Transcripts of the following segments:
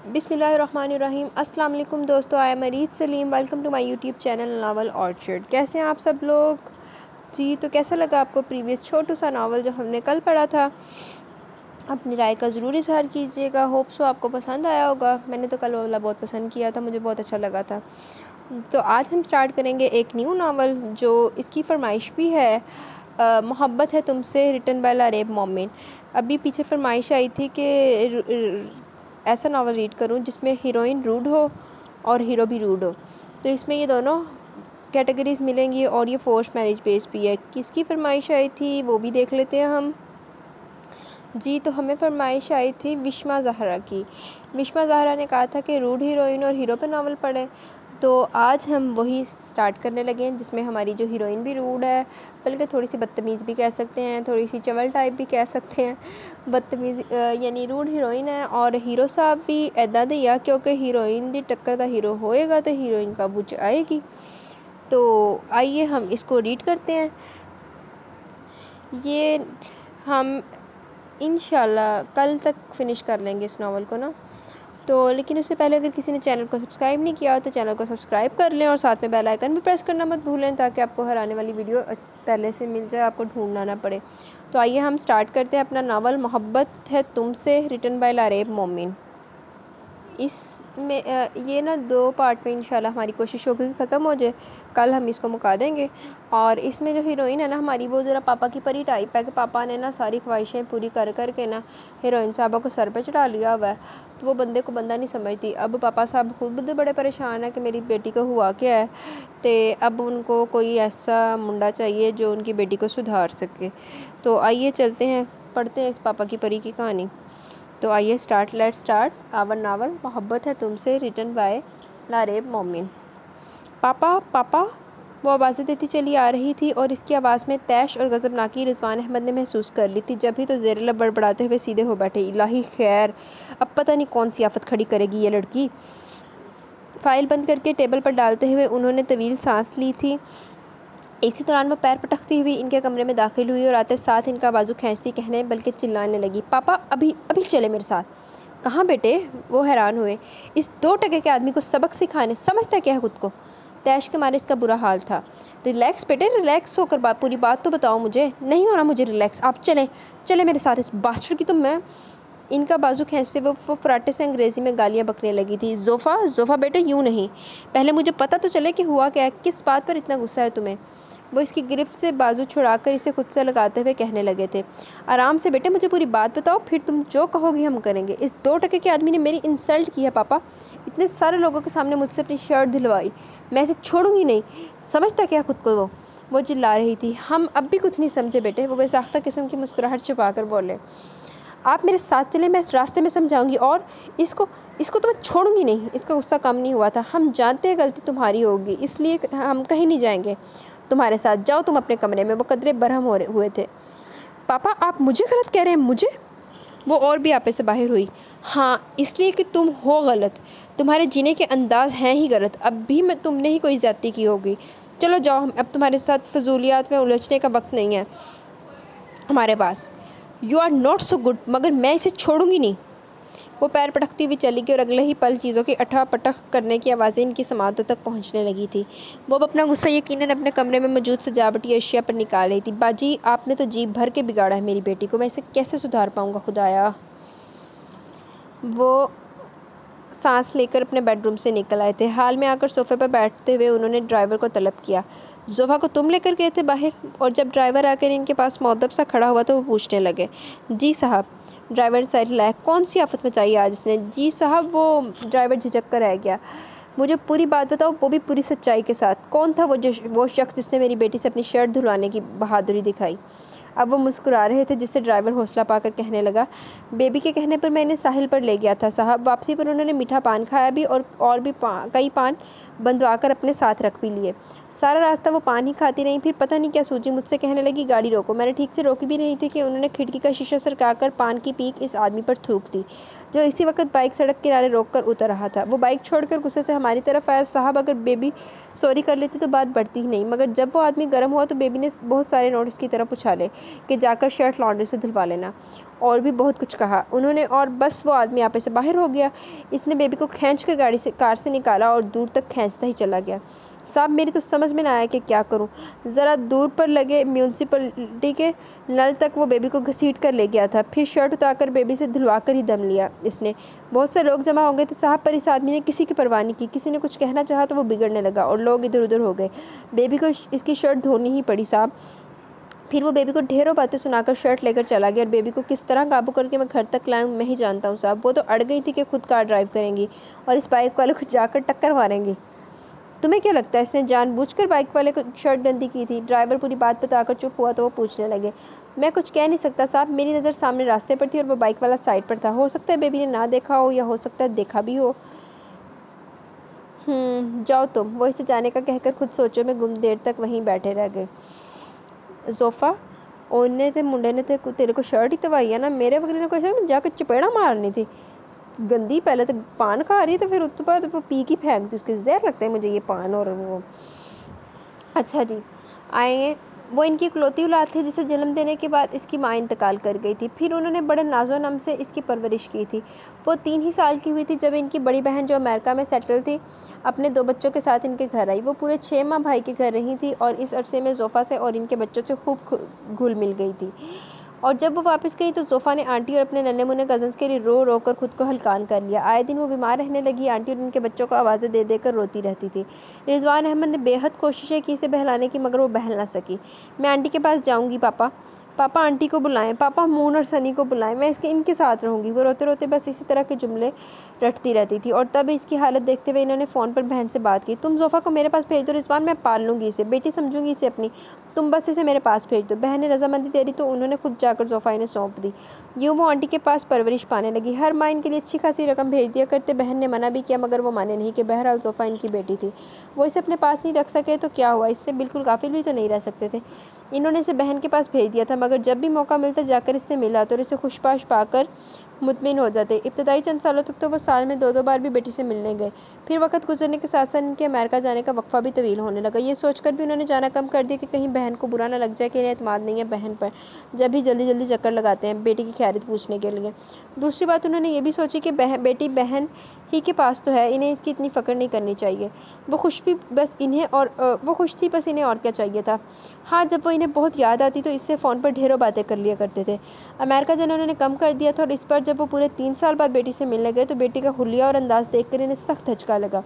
बिस्मिल्लाहिर्रहमानिर्रहीम। अस्सलाम वालेकुम दोस्तों, I am Areej Saleem. Welcome to my YouTube channel novel orchard. कैसे हैं आप सब लोग जी? तो कैसा लगा आपको प्रीवियस छोटू सा नावल जो हमने कल पढ़ा था? अपनी राय का ज़रूर इजहार कीजिएगा। होप सो आपको पसंद आया होगा। मैंने तो कल वाला बहुत पसंद किया था, मुझे बहुत अच्छा लगा था। तो आज हम स्टार्ट करेंगे एक न्यू नावल जो इसकी फरमाइश भी है, मोहब्बत है तुमसे, रिटन बाय लारेब मोमिन। अभी पीछे फरमाइश आई थी कि ऐसा नावल रीड करूं जिसमें हीरोइन रूड हो और हीरो भी रूड हो। तो इसमें ये दोनों कैटेगरीज मिलेंगी और ये फोर्स मैरिज बेस भी है। किसकी फरमाइश आई थी वो भी देख लेते हैं हम जी। तो हमें फरमाइश आई थी विश्मा ज़हरा की। विश्मा ज़हरा ने कहा था कि रूड हीरोइन और हीरो पर नावल पढ़ें। तो आज हम वही स्टार्ट करने लगे हैं जिसमें हमारी जो हीरोइन भी रूड है, बल्कि थोड़ी सी बदतमीज़ भी कह सकते हैं, थोड़ी सी चवल टाइप भी कह सकते हैं। बदतमीज़ यानी रूड हीरोइन है और हीरो साहब भी ऐदा दिया क्योंकि हीरोइन दी टक्कर दा हीरो होएगा तो हीरोइन काबू च आएगी। तो आइए हम इसको रीड करते हैं। ये हम इंशाल्लाह कल तक फिनिश कर लेंगे इस नावल को ना। तो लेकिन उससे पहले अगर किसी ने चैनल को सब्सक्राइब नहीं किया हो तो चैनल को सब्सक्राइब कर लें और साथ में बेल आइकन भी प्रेस करना मत भूलें ताकि आपको हर आने वाली वीडियो पहले से मिल जाए, आपको ढूंढना ना पड़े। तो आइए हम स्टार्ट करते हैं अपना नावल मोहब्बत है तुमसे, रिटन बाय लारेब मोमिन। इसमें ये ना 2 पार्ट में इंशाल्लाह हमारी कोशिश होगी कि ख़त्म हो जाए। कल हम इसको मुका देंगे। और इसमें जो हीरोइन है ना हमारी, वो ज़रा पापा की परी टाइप है कि पापा ने ना सारी ख्वाहिशें पूरी कर कर के ना हीरोइन साहबा को सर पे चढ़ा लिया हुआ है। तो वो बंदे को बंदा नहीं समझती। अब पापा साहब खुद बड़े परेशान है कि मेरी बेटी को हुआ क्या है। तो अब उनको कोई ऐसा मुंडा चाहिए जो उनकी बेटी को सुधार सके। तो आइए चलते हैं, पढ़ते हैं इस पापा की परी की कहानी। तो आइए लेट्स स्टार्ट आवर नावल मोहब्बत है तुमसे, रिटन बाय लारेब मोमिन। पापा पापा, वो आवाज़ें देती चली आ रही थी और इसकी आवाज़ में तैश और गज़बनाकी रिजवान अहमद ने महसूस कर ली थी। जब ही तो ज़ेर लब बड़बड़ाते हुए सीधे हो बैठे। इलाही खैर, अब पता नहीं कौन सी आफत खड़ी करेगी ये लड़की। फ़ाइल बंद करके टेबल पर डालते हुए उन्होंने तवील सांस ली थी। इसी दौरान वो पैर पटकती हुई इनके कमरे में दाखिल हुई और आते साथ इनका बाजू खींचती कहने बल्कि चिल्लाने लगी, पापा अभी अभी चले मेरे साथ। कहाँ बेटे? वो हैरान हुए। इस 2 टके के आदमी को सबक सिखाने, समझता क्या है खुद को? तैश के मारे इसका बुरा हाल था। रिलैक्स बेटे, रिलैक्स होकर पूरी बात तो बताओ मुझे। नहीं हो रहा मुझे रिलैक्स, आप चले मेरे साथ। इस बास्टर्ड की तो मैं। इनका बाजू खींचते वो फराटे से अंग्रेज़ी में गालियाँ बकने लगी थी। जोफ़ा बेटे, यूँ नहीं, पहले मुझे पता तो चले कि हुआ क्या है, किस बात पर इतना गुस्सा है तुम्हें? वो इसकी गिरफ्त से बाजू छुड़ाकर इसे खुद से लगाते हुए कहने लगे थे, आराम से बेटे, मुझे पूरी बात बताओ, फिर तुम जो कहोगी हम करेंगे। इस 2 टके के आदमी ने मेरी इंसल्ट की है पापा। इतने सारे लोगों के सामने मुझसे अपनी शर्ट दिलवाई। मैं इसे छोड़ूंगी नहीं, समझता क्या खुद को? वो चिल्ला रही थी। हम अब भी कुछ नहीं समझे बेटे, वो बेसाख्ता किस्म की मुस्कुराहट छुपा कर बोले। आप मेरे साथ चले, मैं रास्ते में समझाऊंगी। और इसको तो मैं छोड़ूंगी नहीं। इसका गुस्सा कम नहीं हुआ था। हम जानते हैं गलती तुम्हारी होगी, इसलिए हम कहीं नहीं जाएंगे तुम्हारे साथ। जाओ तुम अपने कमरे में। वो कदरे बरहम हुए थे। पापा आप मुझे गलत कह रहे हैं? मुझे? वो और भी आपे से बाहर हुई। हाँ, इसलिए कि तुम हो गलत, तुम्हारे जीने के अंदाज हैं ही गलत। अब भी मैं तुमने ही कोई ज़्यादती की होगी। चलो जाओ, अब तुम्हारे साथ फजूलियात में उलझने का वक्त नहीं है हमारे पास। You are not so good, मगर मैं इसे छोड़ूंगी नहीं। वो पैर पटकती हुई चली गई और अगले ही पल चीज़ों की अठा-पटक करने की आवाज़ें इनकी समातों तक पहुंचने लगी थी। वो अब अपना गुस्सा यकीनन अपने कमरे में मौजूद सजावटी अशिया पर निकाल रही थी। बाजी, आपने तो जी भर के बिगाड़ा है मेरी बेटी को। मैं इसे कैसे सुधार पाऊँगा खुदाया। वो सांस लेकर अपने बेडरूम से निकल आए थे। हाल में आकर सोफ़े पर बैठते हुए उन्होंने ड्राइवर को तलब किया। जोफ़ा को तुम लेकर गए थे बाहर? और जब ड्राइवर आकर इनके पास मौदब सा खड़ा हुआ तो वो पूछने लगे। जी साहब। ड्राइवर साइड लाया। कौन सी आफत मचाई आज इसने? जी साहब। वो ड्राइवर झिझक कर रह गया। मुझे पूरी बात बताओ, वो भी पूरी सच्चाई के साथ। कौन था वो शख्स जिसने मेरी बेटी से अपनी शर्ट धुलवाने की बहादुरी दिखाई? अब वो मुस्कुरा रहे थे जिससे ड्राइवर हौसला पाकर कहने लगा, बेबी के कहने पर मैं इन्हें साहिल पर ले गया था साहब। वापसी पर उन्होंने मीठा पान खाया भी और भी कई पान बंधवा कर अपने साथ रख भी लिए। सारा रास्ता वो पान ही खाती रही। फिर पता नहीं क्या सूझी, मुझसे कहने लगी, गाड़ी रोको। मैंने ठीक से रोकी भी नहीं थी कि उन्होंने खिड़की का शीशा सरकाकर पान की पीक इस आदमी पर थूक दी जो इसी वक्त बाइक सड़क किनारे रोक कर उतर रहा था। वो बाइक छोड़कर गुस्से से हमारी तरफ आया। साहब, अगर बेबी सॉरी कर लेती तो बात बढ़ती ही नहीं, मगर जब वो आदमी गर्म हुआ तो बेबी ने बहुत सारे नोट इसकी तरफ उछाले कि जाकर शर्ट लॉन्ड्री से धुलवा लेना। और भी बहुत कुछ कहा उन्होंने, और बस वो आदमी यहाँ पे से बाहर हो गया। इसने बेबी को खींच कर कार से निकाला और दूर तक खींचता ही चला गया। साहब मेरी तो समझ में ना आया कि क्या करूं। ज़रा दूर पर लगे म्यूनसिपलिटी के नल तक वो बेबी को घसीट कर ले गया था। फिर शर्ट उतारकर बेबी से धुलवा कर ही दम लिया इसने। बहुत से लोग जमा हो गए थे साहब, पर इस आदमी ने किसी की परवाह नहीं की। किसी ने कुछ कहना चाहा तो वो बिगड़ने लगा और लोग इधर उधर हो गए। बेबी को इसकी शर्ट धोनी ही पड़ी साहब। फिर वो बेबी को ढेरों बातें सुनाकर शर्ट लेकर चला गया और बेबी को किस तरह काबू करके मैं घर तक लाऊं मैं ही जानता हूँ साहब। वो तो अड़ गई थी कि खुद कार ड्राइव करेंगी और इस बाइक वाले को जाकर टक्कर मारेंगी। तुम्हें क्या लगता है इसने जानबूझकर बाइक वाले को शर्ट गंदी की थी? ड्राइवर पूरी बात बताकर चुप हुआ तो वो पूछने लगे। मैं कुछ कह नहीं सकता साहब, मेरी नज़र सामने रास्ते पर थी और वो बाइक वाला साइड पर था। हो सकता है बेबी ने ना देखा हो या हो सकता है देखा भी हो। जाओ तुम, वो इसे जाने का कहकर खुद सोचो में गुम देर तक वहीं बैठे रह गए। जोफ़ा ओने ते मुंडे ने तेरे को शर्ट ही तवाई है ना, मेरे वगैरह ने कोई जाकर चपेड़ा मारनी थी। गंदी, पहले तो पान खा रही है तो फिर उसके बाद वो पी की फेंक दी। उसके जहर लगता है मुझे ये पान और वो। अच्छा जी, आएंगे। वो इनकी इकलौती औलाद थी जिसे जन्म देने के बाद इसकी माँ इंतकाल कर गई थी। फिर उन्होंने बड़े नाजो नम से इसकी परवरिश की थी। वो 3 ही साल की हुई थी जब इनकी बड़ी बहन जो अमेरिका में सेटल थी अपने 2 बच्चों के साथ इनके घर आई। वो पूरे 6 माह भाई के घर रही थी और इस अरसे में जोफ़ा से और इनके बच्चों से खूब घुल मिल गई थी। और जब वो वापस गई तो जोफ़ा ने आंटी और अपने नन्हे मुन्ने कज़न्स के लिए रो रो कर खुद को हल्कान कर लिया। आए दिन वो बीमार रहने लगी। आंटी और उनके बच्चों को आवाज़ें दे देकर रोती रहती थी। रिजवान अहमद ने बेहद कोशिशें की इसे बहलाने की, मगर वो बहल ना सकी। मैं आंटी के पास जाऊँगी पापा, पापा आंटी को बुलाएं, पापा मून और सनी को बुलाएं, मैं इनके साथ रहूँगी। वो रोते रोते बस इसी तरह के जुमले रटती रहती थी। और तब इसकी हालत देखते हुए इन्होंने फ़ोन पर बहन से बात की। तुम जोफ़ा को मेरे पास भेज दो रिजवान, मैं पाल लूँगी इसे, बेटी समझूंगी इसे अपनी, तुम बस इसे मेरे पास भेज दो। बहन ने रजामंदी दे दी तो उन्होंने खुद जाकर जोफ़ा इन्हें सौंप दी। यूँ वो आंटी के पास परवरिश पाने लगी। हर माह इनके लिए अच्छी खासी रकम भेज दिया करते। बहन ने मना भी किया मगर वो माने नहीं कि बहरहाल जोफ़ा इनकी बेटी थी, वो इसे अपने पास नहीं रख सके तो क्या हुआ, इससे बिल्कुल गाफिल भी तो नहीं रह सकते थे। इन्होंने इसे बहन के पास भेज दिया था, मगर जब भी मौका मिलता जाकर इससे मिला तो इसे खुशपाश पाकर मुतमिन हो जाते। इब्तदाई चंद सालों तक तो वो साल में 2-2 बार भी बेटी से मिलने गए। फिर वक्त गुजरने के साथ साथ इनके अमेरिका जाने का वक्फा भी तवील होने लगा। ये सोचकर भी उन्होंने जाना कम कर दिया कि कहीं बहन को बुरा ना लग जाए कि इन्हें एतमाद नहीं है बहन पर, जब भी जल्दी जल्दी चक्कर लगाते हैं बेटी की खैरियत पूछने के लिए। दूसरी बात उन्होंने ये भी सोची कि बेटी बहन ही के पास तो है, इन्हें इसकी इतनी फ़िक्र नहीं करनी चाहिए। वो खुश थी बस इन्हें और क्या चाहिए था। हाँ, जब वो इन्हें बहुत याद आती तो इससे फ़ोन पर ढेरों बातें कर लिया करते थे। अमेरिका जाना उन्होंने कम कर दिया था और इस पर जब वो पूरे 3 साल बाद बेटी से मिलने गए तो बेटी का हुलिया और अंदाज़ देखकर इन्हें सख्त झटका लगा।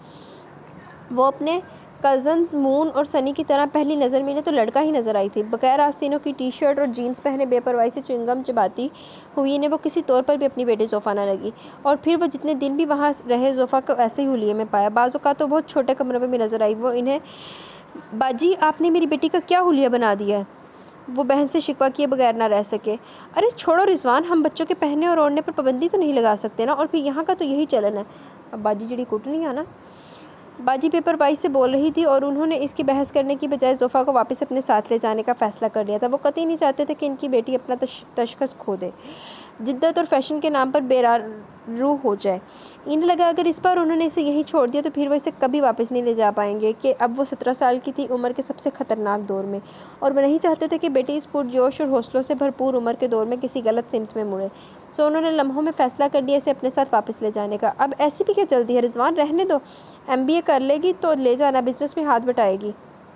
वो अपने कज़न्स मून और सनी की तरह पहली नज़र में इन्हें तो लड़का ही नज़र आई थी। बगैर आस्तीनों की टी-शर्ट और जीन्स पहने बेपरवाही से च्युइंगम चबाती हुई इन्हें वो किसी तौर पर भी अपनी बेटी जोफ़ा न लगी। और फिर वो जितने दिन भी वहाँ रहे जोफ़ा को ऐसे ही हुलिये में पाया। बाज़ औक़ात तो बहुत छोटे कमरे में भी नज़र आई। वो इन्हें, बाजी आपने मेरी बेटी का क्या हुलिया बना दिया है, वो बहन से शिकवा किए बगैर ना रह सके। अरे छोड़ो रिजवान, हम बच्चों के पहनने और ओढ़ने पर पाबंदी तो नहीं लगा सकते ना, और फिर यहाँ का तो यही चलन है। अब बाजी जड़ी कुटनी है ना। बाजी बेपरवाही से बोल रही थी और उन्होंने इसकी बहस करने की बजाय जोफ़ा को वापस अपने साथ ले जाने का फ़ैसला कर लिया था। वो कतई नहीं चाहते थे कि इनकी बेटी अपना तशख़्ख़ुस खो दे, जिद्दत और फैशन के नाम पर बेरारू हो जाए। इन्हें लगा अगर इस बार उन्होंने इसे यहीं छोड़ दिया तो फिर वो इसे कभी वापस नहीं ले जा पाएंगे, कि अब वो 17 साल की थी, उम्र के सबसे ख़तरनाक दौर में, और वो नहीं चाहते थे कि बेटी इस पुरजोश और हौसलों से भरपूर उम्र के दौर में किसी गलत सिमत में मुड़े। सो उन्होंने लम्हों में फ़ैसला कर दिया इसे अपने साथ वापस ले जाने का। अब ऐसी भी क्या जल्दी है रिजवान, रहने दो, MBA कर लेगी तो ले जाना, बिजनेस में हाथ बटाएगी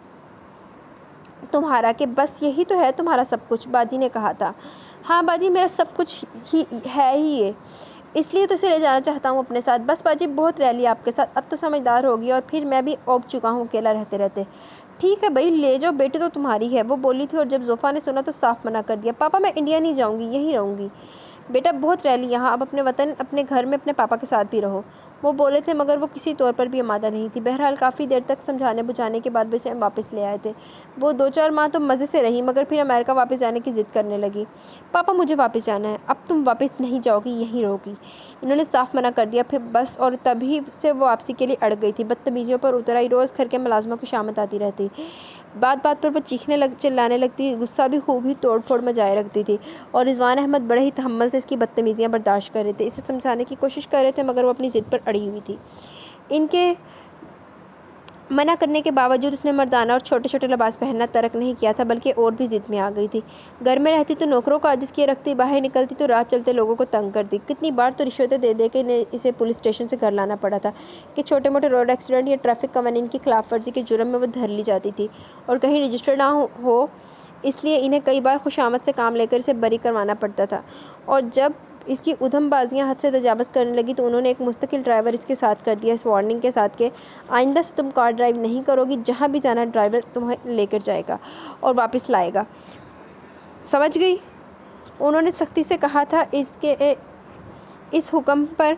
तुम्हारा, कि बस यही तो है तुम्हारा सब कुछ, बाजी ने कहा था। हाँ बाजी, मेरा सब कुछ ही है ही ये, इसलिए तो इसे ले जाना चाहता हूँ अपने साथ। बस बाजी बहुत रह लिया आपके साथ, अब तो समझदार होगी, और फिर मैं भी ऊब चुका हूँ अकेला रहते रहते। ठीक है भाई, ले जाओ, बेटी तो तुम्हारी है, वो बोली थी। और जब जोफ़ा ने सुना तो साफ मना कर दिया। पापा मैं इंडिया नहीं जाऊँगी, यहीं रहूँगी। बेटा बहुत रह ली यहाँ, अब अपने वतन अपने घर में अपने पापा के साथ भी रहो, वो बोले थे, मगर वो किसी तौर पर भी आमादा नहीं थी। बहरहाल काफ़ी देर तक समझाने बुझाने के बाद उसे वापस ले आए थे। वो 2-4 माह तो मज़े से रही, मगर फिर अमेरिका वापस जाने की ज़िद करने लगी। पापा मुझे वापस जाना है। अब तुम वापस नहीं जाओगी, यहीं रहोगी, इन्होंने साफ मना कर दिया। फिर बस, और तभी से वो वापसी के लिए अड़ गई थी। बदतमीज़ियों पर उतर आई, रोज़ घर के मुलाजमों की शामत आती रहती। बात बात पर वो चिल्लाने लगती, गुस्सा भी खूब ही तोड़ फोड़ मचाए रखती थी। और रिजवान अहमद बड़े ही तहम्मुल से इसकी बदतमीज़ियाँ बर्दाश्त कर रहे थे, इसे समझाने की कोशिश कर रहे थे, मगर वो अपनी ज़िद पर अड़ी हुई थी। इनके मना करने के बावजूद उसने मर्दाना और छोटे छोटे लिबास पहनना तर्क नहीं किया था, बल्कि और भी ज़िद में आ गई थी। घर में रहती तो नौकरों को आजिज़ किए रखती, बाहर निकलती तो राह चलते लोगों को तंग करती। कितनी बार तो रिश्वतें दे दे के इसे पुलिस स्टेशन से घर लाना पड़ा था कि छोटे मोटे रोड एक्सीडेंट या ट्रैफिक कवानीन की खिलाफ वर्जी के जुर्म में वो धर ली जाती थी और कहीं रजिस्टर ना हो, इसलिए इन्हें कई बार खुशामद से काम लेकर इसे बरी करवाना पड़ता था। और जब इसकी उधमबाजियाँ हद से तजावज़ करने लगी तो उन्होंने एक मुस्तकिल ड्राइवर इसके साथ कर दिया, इस वार्निंग के साथ कि आइंदा से तुम कार ड्राइव नहीं करोगी, जहाँ भी जाना ड्राइवर तुम्हें लेकर जाएगा और वापस लाएगा, समझ गई? उन्होंने सख्ती से कहा था। इस हुक्म पर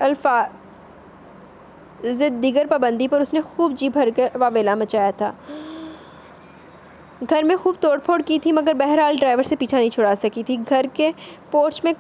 अल्फाज़ दिगर पाबंदी पर उसने खूब जी भर कर वावेला मचाया था। घर में खूब तोड़फोड़ की थी, मगर बहरहाल ड्राइवर से पीछा नहीं छुड़ा सकी थी। घर के पोर्च में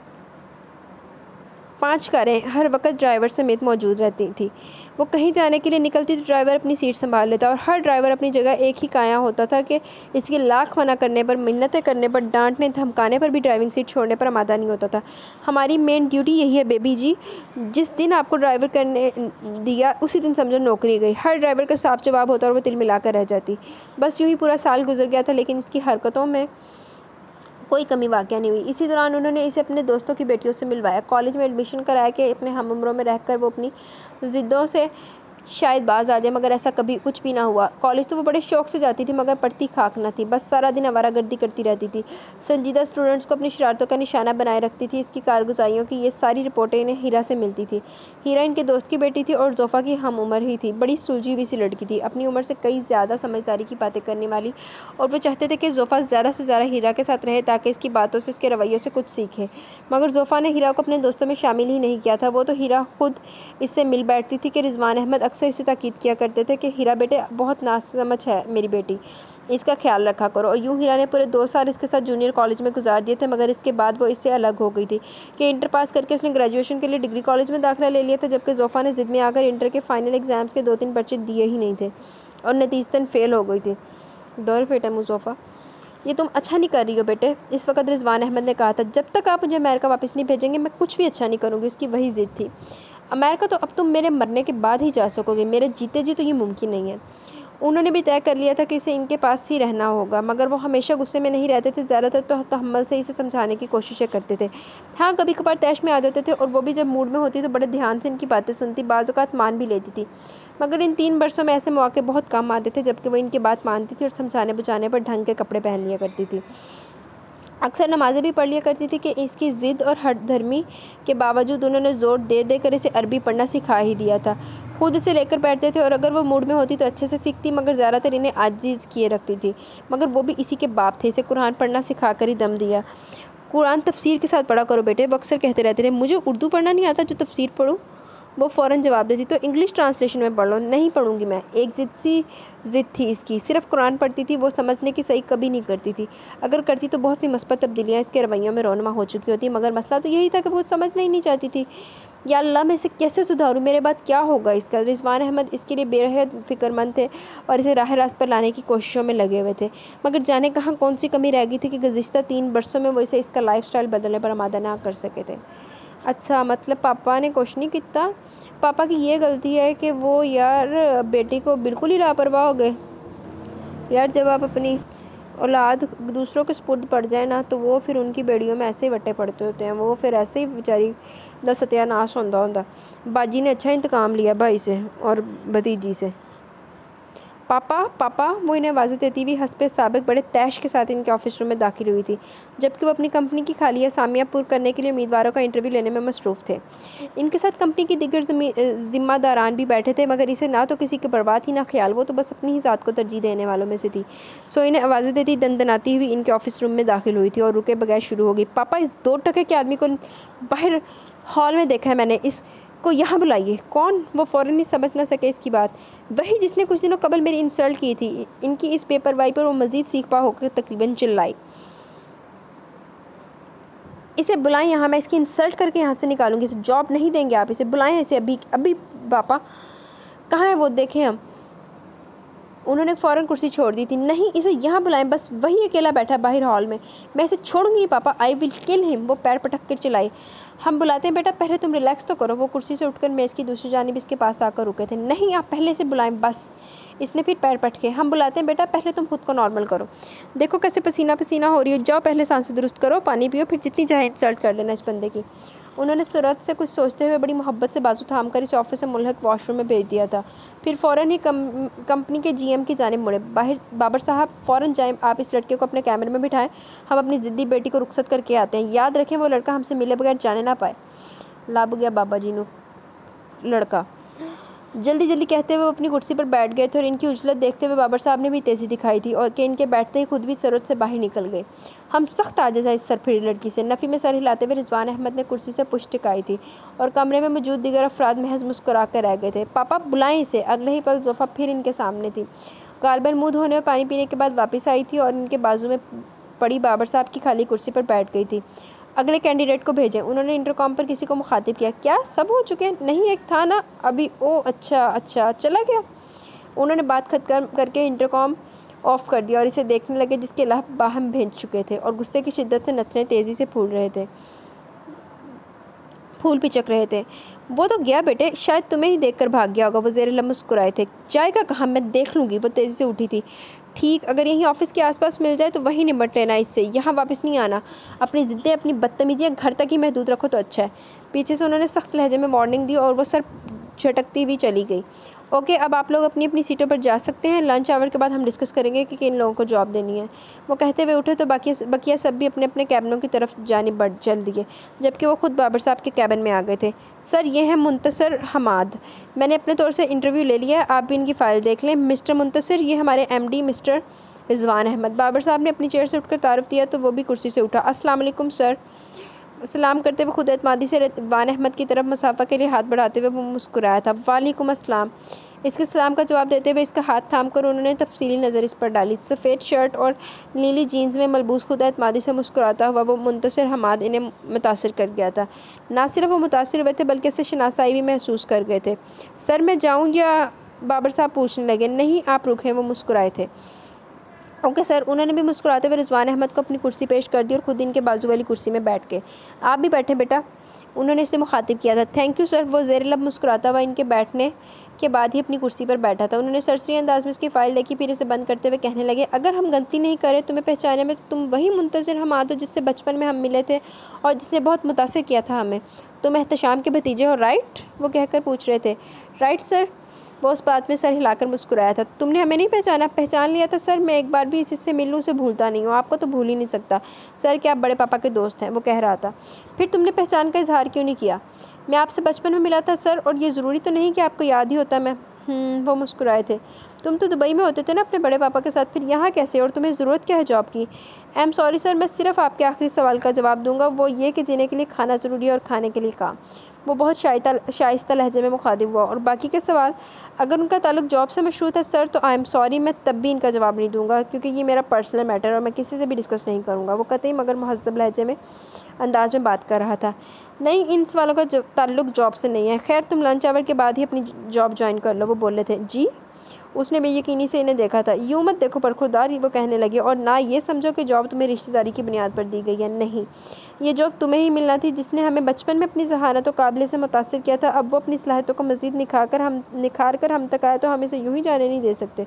5 कारें हर वक्त ड्राइवर समेत मौजूद रहती थी। वो कहीं जाने के लिए निकलती तो ड्राइवर अपनी सीट संभाल लेता और हर ड्राइवर अपनी जगह एक ही काया होता था कि इसकी लाख मना करने पर, मिन्नतें करने पर, डांटने धमकाने पर भी ड्राइविंग सीट छोड़ने पर आमादा नहीं होता था। हमारी मेन ड्यूटी यही है बेबी जी, जिस दिन आपको ड्राइवर करने दिया उसी दिन समझो नौकरी गई। हर ड्राइवर का साफ जवाब होता और वो तिल मिला कर रह जाती। बस यूँ ही पूरा साल गुजर गया था, लेकिन इसकी हरकतों में कोई कमी वाक़या नहीं हुई। इसी दौरान उन्होंने इसे अपने दोस्तों की बेटियों से मिलवाया, कॉलेज में एडमिशन कराया कि अपने हम उम्रों में रहकर वो अपनी ज़िद्दों से शायद बाज आ जाए, मगर ऐसा कभी कुछ भी ना हुआ। कॉलेज तो वो बड़े शौक़ से जाती थी, मगर पढ़ती खाक न थी, बस सारा दिन आवारागर्दी करती रहती थी। संजीदा स्टूडेंट्स को अपनी शरारतों का निशाना बनाए रखती थी। इसकी कारगुजारियों की ये सारी रिपोर्टें इन्हें हीरा से मिलती थी। हीरा इनके दोस्त की बेटी थी और जोफ़ा की हम उम्र ही थी। बड़ी सुलझी हुई सी लड़की थी, अपनी उम्र से कई ज़्यादा समझदारी की बातें करने वाली, और वो चाहते थे कि जोफ़ा ज़्यादा से ज़्यादा हीरा के साथ रहे ताकि इसकी बातों से, इसके रवैयों से कुछ सीखे। मगर जोफ़ा ने हीरा को अपने दोस्तों में शामिल ही नहीं किया था। वो तो हीरा खुद इससे मिल बैठती थी कि रिजवान अहमद अक्सर इसे ताकीद किया करते थे कि हीरा बेटे बहुत नासमझ है मेरी बेटी, इसका ख्याल रखा करो। और यूँ हीरा ने पूरे 2 साल इसके साथ जूनियर कॉलेज में गुजार दिए थे, मगर इसके बाद वो इससे अलग हो गई थी कि इंटर पास करके उसने ग्रेजुएशन के लिए डिग्री कॉलेज में दाखिला ले लिया था, जबकि जोफ़ा ने ज़िद में आकर इंटर के फाइनल एग्ज़ाम्स के 2-3 पर्चे दिए ही नहीं थे और नतीजतन फ़ेल हो गई थी। दौर बेटा मुज़ोफ़ा, ये तुम अच्छा नहीं कर रही हो बेटे, इस वक्त रिजवान अहमद ने कहा था। जब तक आप मुझे अमेरिका वापस नहीं भेजेंगे मैं कुछ भी अच्छा नहीं करूँगी। उसकी वही ज़िद थी। अमेरिका तो अब तुम मेरे मरने के बाद ही जा सकोगे, मेरे जीते जी तो ये मुमकिन नहीं है। उन्होंने भी तय कर लिया था कि इसे इनके पास ही रहना होगा, मगर वो हमेशा गुस्से में नहीं रहते थे, ज़्यादातर तो तहम्मुल से इसे समझाने की कोशिशें करते थे। हाँ, कभी कभार तैश में आ जाते थे और वो भी जब मूड में होती तो बड़े ध्यान से इनकी बातें सुनती, बाज़ औक़ात मान भी लेती थी। मगर इन 3 बरसों में ऐसे मौके बहुत कम आते थे जबकि वो इनकी बात मानती थी और समझाने बुझाने पर ढंग के कपड़े पहन लिया करती थी। अक्सर नमाज़ें भी पढ़ लिया करती थी कि इसकी ज़िद और हठधर्मी के बावजूद उन्होंने ज़ोर दे देकर इसे अरबी पढ़ना सिखा ही दिया था। खुद इसे लेकर बैठते थे और अगर वो मूड में होती तो अच्छे से सीखती, मगर ज़्यादातर इन्हें आजीज़ किए रखती थी। मगर वो भी इसी के बाप थे, इसे कुरान पढ़ना सिखा कर ही दम दिया। कुरान तफसीर के साथ पढ़ा करो बेटे, वो अक्सर कहते रहते थे। मुझे उर्दू पढ़ना नहीं आता जो तफसीर पढ़ूँ, वो फ़ौरन जवाब देती। तो इंग्लिश ट्रांसलेशन में पढ़ लो। नहीं पढ़ूंगी मैं। एक ज़िद थी इसकी, सिर्फ कुरान पढ़ती थी। वो समझने की सही कभी नहीं करती थी, अगर करती तो बहुत सी मुस्बत तब्दीलियाँ इसके रवैयों में रोनमा हो चुकी होती, मगर मसला तो यही था कि वो समझना ही नहीं चाहती थी। या अल्लाह, मैं इसे कैसे सुधारूँ, मेरे बाद क्या होगा इसका। रिजवान अहमद इसके लिए बेहद फ़िक्रमंद थे और इसे राह रास्त पर लाने की कोशिशों में लगे हुए थे, मगर जाने कहाँ कौन सी कमी रह गई थी कि गुज़िश्ता 3 बरसों में वो इसे इसका लाइफस्टाइल बदलने पर आमादा ना कर सके थे। अच्छा, मतलब पापा ने कुछ नहीं किया। पापा की ये गलती है कि वो यार बेटी को बिल्कुल ही लापरवाह हो गए। यार जब आप अपनी औलाद दूसरों के सुपुर्द पड़ जाए ना, तो वो फिर उनकी बेड़ियों में ऐसे ही वट्टे पड़ते होते हैं। वो फिर ऐसे ही बेचारी दा सत्यानाश होंदा। बाजी ने अच्छा इंतकाम लिया भाई से और भतीजी से। पापा वो इन्हें आवाज़ें देती हुई हस्बे साबिक बड़े तैश के साथ इनके ऑफिस रूम में दाखिल हुई थी, जबकि वो अपनी कंपनी की खाली असामियाँ पूरी करने के लिए उम्मीदवारों का इंटरव्यू लेने में मसरूफ़ थे। इनके साथ कंपनी की दीगर ज़िम्मेदारान भी बैठे थे, मगर इसे ना तो किसी की परवाह थी ना ख्याल। वो तो बस अपनी ही ज़ात को तरजीह देने वालों में से थी। सो इन्हें आवाज़ें देती दनदनाती हुई इनके ऑफिस रूम में दाखिल हुई थी और रुके बगैर शुरू हो गई। पापा, इस 2 टके के आदमी को बाहर हॉल में देखा है मैंने, को यहाँ बुलाइए। कौन? वो फ़ौरन ही समझ ना सके इसकी बात। वही जिसने कुछ दिनों कबल मेरी इंसल्ट की थी। इनकी इस बेपरवाही पर वो मज़ीद सीखपा होकर तकरीबन चिल्लाई। इसे बुलाएं यहाँ, मैं इसकी इंसल्ट करके यहाँ से निकालूंगी। इसे जॉब नहीं देंगे आप। इसे बुलाएं, इसे अभी। पापा कहाँ है वो, देखें हम। उन्होंने फ़ौरन कुर्सी छोड़ दी थी। नहीं, इसे यहाँ बुलाएं, बस वही अकेला बैठा बाहर हॉल में। मैं इसे छोड़ूंगी नहीं पापा, आई विल किल हिम। वो पैर पटक कर चिल्लाई। हम बुलाते हैं बेटा पहले तुम रिलैक्स तो करो। वो कुर्सी से उठकर मेज़ की दूसरी जानिब इसके पास आकर रुके थे। नहीं, आप पहले से बुलाएं बस। इसने फिर पैर पटके। हम बुलाते हैं बेटा पहले तुम खुद को नॉर्मल करो। देखो कैसे पसीना पसीना हो रही हो, जाओ पहले सांसें दुरुस्त करो, पानी पियो, फिर जितनी चाहे इंसल्ट कर लेना इस बंदे की। उन्होंने सूरत से कुछ सोचते हुए बड़ी मोहब्बत से बाजू थाम कर इस ऑफिस से मुल्हक वॉशरूम में भेज दिया था। फिर फ़ौरन ही कंपनी के जीएम की जानिब मुड़े। बाहर बाबर साहब फ़ौरन जाएं, आप इस लड़के को अपने कैमरे में बिठाएं, हम अपनी ज़िद्दी बेटी को रुखसत करके आते हैं। याद रखें वो लड़का हमसे मिले बगैर जाने ना पाए। लाभ गया बाबा जी नू लड़का। जल्दी जल्दी कहते हुए वो अपनी कुर्सी पर बैठ गए थे और इनकी उजलत देखते हुए बाबर साहब ने भी तेज़ी दिखाई थी और कि इनके बैठते ही खुद भी सरोत से बाहर निकल गए। हम सख्त आजिज़ है इस सरफिरी लड़की से। नफ़ी में सर हिलाते हुए रिजवान अहमद ने कुर्सी से पुश टिकाई थी और कमरे में मौजूद दीगर अफराद महज मुस्कुरा कर रह गए थे। पापा बुलाएं इसे। अगले ही पल ज़ोफ़ा फिर इनके सामने थी। गालबन मुँह धोने और पानी पीने के बाद वापस आई थी और इनके बाजू में पड़ी बाबर साहब की खाली कुर्सी पर बैठ गई थी। अगले कैंडिडेट को भेजें। उन्होंने इंटरकॉम पर किसी को मुखातिब किया। क्या सब हो चुके हैं? नहीं, एक था ना अभी। ओ अच्छा चला गया। उन्होंने बात खत्म करके इंटरकॉम ऑफ कर दिया और इसे देखने लगे जिसके अलावा बाहम भेज चुके थे और गुस्से की शिद्दत से नथने तेज़ी से फूल पिचक रहे थे। वो तो गया बेटे, शायद तुम्हें ही देखकर भाग गया होगा। वो ज़ेर मुस्कुराए थे। जाएगा कहाँ? मैं देख लूँगी। वो तेज़ी से उठी थी। ठीक, अगर यहीं ऑफिस के आसपास मिल जाए तो वहीं निपट लेना इससे, यहाँ वापस नहीं आना। अपनी ज़िद्दें अपनी बदतमीजियाँ घर तक ही महदूद रखो तो अच्छा है। पीछे से उन्होंने सख्त लहजे में वार्निंग दी और वो सर झटकती हुई चली गई। ओके, अब आप लोग अपनी अपनी सीटों पर जा सकते हैं। लंच आवर के बाद हम डिस्कस करेंगे कि किन लोगों को जॉब देनी है। वो कहते हुए उठे तो बकिया सब भी अपने अपने कैबिनों की तरफ जानिब बढ़ चल दिए, जबकि वो खुद बाबर साहब के कैबिन में आ गए थे। सर, ये है मुंतसर हमाद। मैंने अपने तौर से इंटरव्यू ले लिया है, आप भी इनकी फ़ाइल देख लें। मिस्टर मुंतसर, ये हमारे MD मिस्टर रिजवान अहमद। बाबर साहब ने अपनी चेयर से उठकर तारुफ दिया तो वो भी कुर्सी से उठा। अस्सलाम वालेकुम सर। सलाम करते हुए खुद एतमादी से रिजवान अहमद की तरफ मुसाफा के लिए हाथ बढ़ाते हुए वो मुस्कुराया था। वालेकुम अस्सलाम। इसके सलाम का जवाब देते हुए इसका हाथ थाम कर उन्होंने तफसीली नज़र इस पर डाली। सफ़ेद शर्ट और नीली जीन्स में मलबूस खुद एतमादी से मुस्कुराता हुआ वो मुंतसर हमाद इन्हें मुतासिर कर गया था। ना सिर्फ वो मुतासिर हुए थे बल्कि इससे शनासाई भी महसूस कर गए थे। सर, मैं जाऊँ या? बाबर साहब पूछने लगे। नहीं, आप रुकें। वो मुस्कुराए थे। Okay sir. उन्होंने भी मुस्कुराते हुए रिजवान अहमद को अपनी कुर्सी पेश कर दी और खुद इनके बाजू वाली कुर्सी में बैठ गए। आप भी बैठे बेटा, उन्होंने इसे मुखातिब किया था। Thank you sir. वो ज़ेर लब मुस्कुराता हुआ इनके बैठने के बाद ही अपनी कुर्सी पर बैठा था। उन्होंने सरसरी अंदाज में इसकी फ़ाइल देखी, फिर इसे बंद करते हुए कहने लगे, अगर हम गलती नहीं करें तुम्हें पहचाने में तो तुम वही मुंतज़िर हमाद हो जिससे बचपन में हम मिले थे और जिसने बहुत मुतासिर किया था हमें। तुम एहतशाम के भतीजे हो, राइट? वो कहकर पूछ रहे थे। Right sir. वो उस बात में सर हिलाकर मुस्कुराया था। तुमने हमें नहीं पहचाना? पहचान लिया था सर। मैं एक बार भी इससे मिलूँ उसे भूलता नहीं हूँ। आपको तो भूल ही नहीं सकता सर कि आप बड़े पापा के दोस्त हैं। वो कह रहा था। फिर तुमने पहचान का इजहार क्यों नहीं किया? मैं आपसे बचपन में मिला था सर, और ये ज़रूरी तो नहीं कि आपको याद ही होता। मैं वो मुस्कुराए थे। तुम तो दुबई में होते थे ना अपने बड़े पापा के साथ, फिर यहाँ कैसे? और तुम्हें ज़रूरत क्या है जॉब की? आई एम सॉरी सर, मैं सिर्फ आपके आखिरी सवाल का जवाब दूंगा, वो ये कि जीने के लिए खाना ज़रूरी है और खाने के लिए काम। वो बहुत शाइस्ता लहजे में मुखातिब हुआ। और बाकी के सवाल, अगर उनका ताल्लुक जॉब से मशरूत है सर, तो आई एम सॉरी, मैं तब भी इनका जवाब नहीं दूंगा क्योंकि ये मेरा पर्सनल मैटर और मैं किसी से भी डिस्कस नहीं करूँगा। वो कतई मगर महज़ब लहजे में अंदाज में बात कर रहा था। नहीं, इन सवालों का ताल्लुक जॉब से नहीं है। खैर, तुम लंच आवर के बाद ही अपनी जॉब ज्वाइन कर लो। वो बोल रहे थे। जी? उसने बेयकीनी से इन्हें देखा था। यूँ मत देखो परखुरदार, वो कहने लगे, और ना ये समझो कि जॉब तुम्हें रिश्तेदारी की बुनियाद पर दी गई है। नहीं, ये जॉब तुम्हें ही मिलना थी जिसने हमें बचपन में अपनी जहानत और काबिलियत से मुतासिर किया था। अब वो अपनी सलाहियतों को मज़ीद निखार कर हम तक आए तो हम इसे यूँ ही जाने नहीं दे सकते।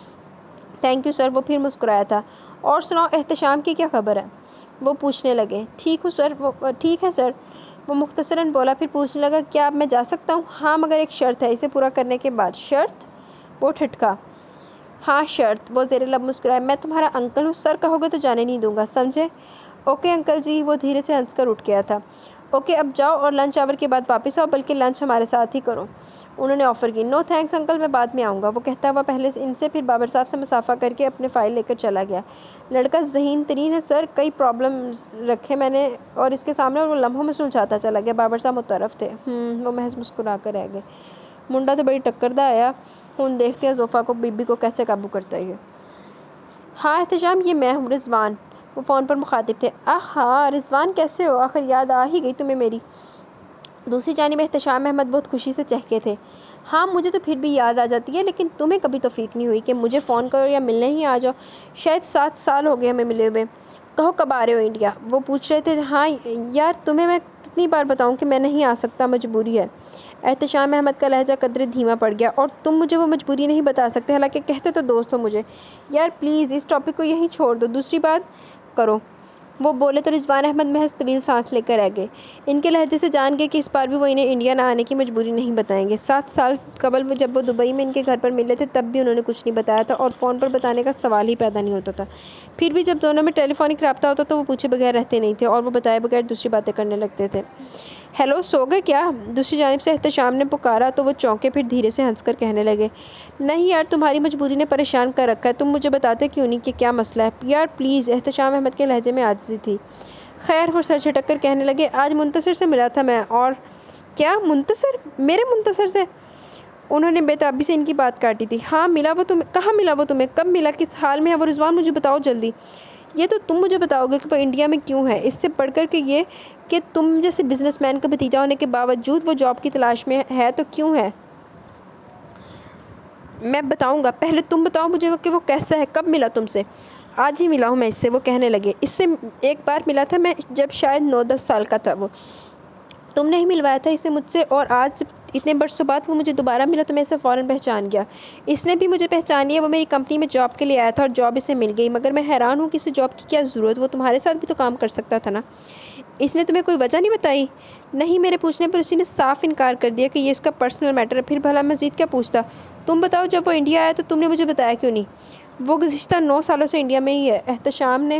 Thank you sir. वो फिर मुस्कुराया था। और सुनाओ, एहतशाम की क्या खबर है? वो पूछने लगे। ठीक हूँ सर। वो ठीक है सर, वो मुख्तसरन बोला। फिर पूछने लगा, क्या अब मैं जा सकता हूँ? हाँ, मगर एक शर्त है, इसे पूरा करने के बाद। शर्त? वो ठटका। हाँ शर्त। वो ज़ेरे लब मुस्कुराए। मैं तुम्हारा अंकल हूँ, सर कहोगे तो जाने नहीं दूंगा, समझे? Okay uncle ji. वो धीरे से हंसकर उठ गया था। ओके, अब जाओ और लंच आवर के बाद वापस आओ, बल्कि लंच हमारे साथ ही करो, उन्होंने ऑफ़र की। नो थैंक्स अंकल, मैं बाद में आऊँगा, वो कहता हुआ पहले से इनसे फिर बाबर साहब से मुसाफा करके अपने फ़ाइल लेकर चला गया। लड़का ज़हीन तरीन है सर, कई प्रॉब्लम्स रखे मैंने और इसके सामने, और वो लम्हों में सुलझाता चला गया। बाबर साहब मुतरफ थे। वो महज मुस्कुरा कर रह गए। मुंडा तो बड़ी टक्करदा आया। हुन देखते हैं ज़ोफ़ा को, बीबी को कैसे काबू करता है ये। हाँ एहतशाम, ये मैं हूँ रिजवान। वो फ़ोन पर मुखातिब थे। हाँ रिजवान, कैसे हो? आखिर याद आ ही गई तुम्हें मेरी। दूसरी जानिब एहतशाम अहमद बहुत खुशी से चहके थे। हाँ मुझे तो फिर भी याद आ जाती है, लेकिन तुम्हें कभी तौफीक नहीं हुई कि मुझे फ़ोन करो या मिलने ही आ जाओ। शायद 7 साल हो गए हमें मिले हुए। कहो कब आ रहे हो इंडिया? वो पूछ रहे थे। हाँ यार, तुम्हें मैं कितनी बार बताऊँ कि मैं नहीं आ सकता, मजबूरी है। एहतशाम अहमद का लहजा कदरे धीमा पड़ गया। और तुम मुझे वो मजबूरी नहीं बता सकते, हालांकि कहते तो दोस्त हो मुझे। यार प्लीज़ इस टॉपिक को यहीं छोड़ दो, दूसरी बात करो। वो बोले तो रिजवान अहमद महज तवील सांस लेकर रह गए। इनके लहजे से जान गए कि इस बार भी वो इन्हें इंडिया ना आने की मजबूरी नहीं बताएंगे। 7 साल कबल जब वो दुबई में इनके घर पर मिले थे तब भी उन्होंने कुछ नहीं बताया था और फ़ोन पर बताने का सवाल ही पैदा नहीं होता था। फिर भी जब दोनों में टेलीफोनिक रब्ता होता तो वो पूछे बगैर रहते नहीं थे और वो बताए बगैर दूसरी बातें करने लगते थे। हेलो, सो गए क्या? दूसरी जानिब से एहतशाम ने पुकारा तो वो चौंके, फिर धीरे से हंसकर कहने लगे, नहीं यार, तुम्हारी मजबूरी ने परेशान कर रखा है। तुम मुझे बताते क्यों नहीं कि क्या मसला है? यार प्लीज़। एहतशाम अहमद के लहजे में आजिज़ी थी। खैर, वो सर झटक कर कहने लगे, आज मुंतसर से मिला था मैं। और क्या मुंतसर? मेरे मुंतसर से? उन्होंने बेताबी से इनकी बात काटी थी। हाँ मिला वो तुम्हें। कहाँ मिला वो तुम्हें? कब मिला? किस हाल में है वो? रिजवान मुझे बताओ जल्दी। ये तो तुम मुझे बताओगे कि वो इंडिया में क्यों है। इससे बढ़कर के ये कि तुम जैसे बिजनेसमैन का भतीजा होने के बावजूद वो जॉब की तलाश में है तो क्यों है? मैं बताऊंगा, पहले तुम बताओ मुझे कि वो कैसा है, कब मिला तुमसे? आज ही मिला हूँ मैं इससे, वो कहने लगे। इससे एक बार मिला था मैं, जब शायद 9-10 साल का था वो। तुमने ही मिलवाया था इसे मुझसे, और आज इतने बरसों बाद वो मुझे दोबारा मिला तो मैं इसे फ़ौरन पहचान गया। इसने भी मुझे पहचान लिया। वो मेरी कंपनी में जॉब के लिए आया था और जॉब इसे मिल गई। मगर मैं हैरान हूँ कि इसे जॉब की क्या ज़रूरत? वो तुम्हारे साथ भी तो काम कर सकता था ना। इसने तुम्हें कोई वजह नहीं बताई? नहीं, मेरे पूछने पर उसी ने साफ इनकार कर दिया कि ये इसका पर्सनल मैटर है। फिर भला मज़ीद क्या पूछता? तुम बताओ, जब वो इंडिया आया तो तुमने मुझे बताया क्यों नहीं? वो गुज़िश्ता 9 सालों से इंडिया में ही है। एहतशाम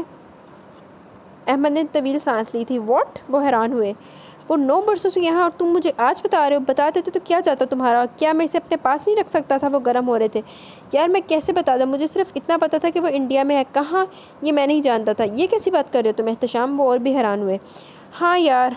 अहमद ने तवील सांस ली थी। व्हाट? वो हैरान हुए। वो 9 बरसों से यहाँ, और तुम मुझे आज बता रहे हो? बता देते तो क्या जाता तुम्हारा? क्या मैं इसे अपने पास नहीं रख सकता था? वो गर्म हो रहे थे। यार मैं कैसे बता दूँ? मुझे सिर्फ इतना पता था कि वो इंडिया में है। कहाँ, ये मैं नहीं जानता था। ये कैसी बात कर रहे हो तुम एहतशाम? वो और भी हैरान हुए। हाँ यार,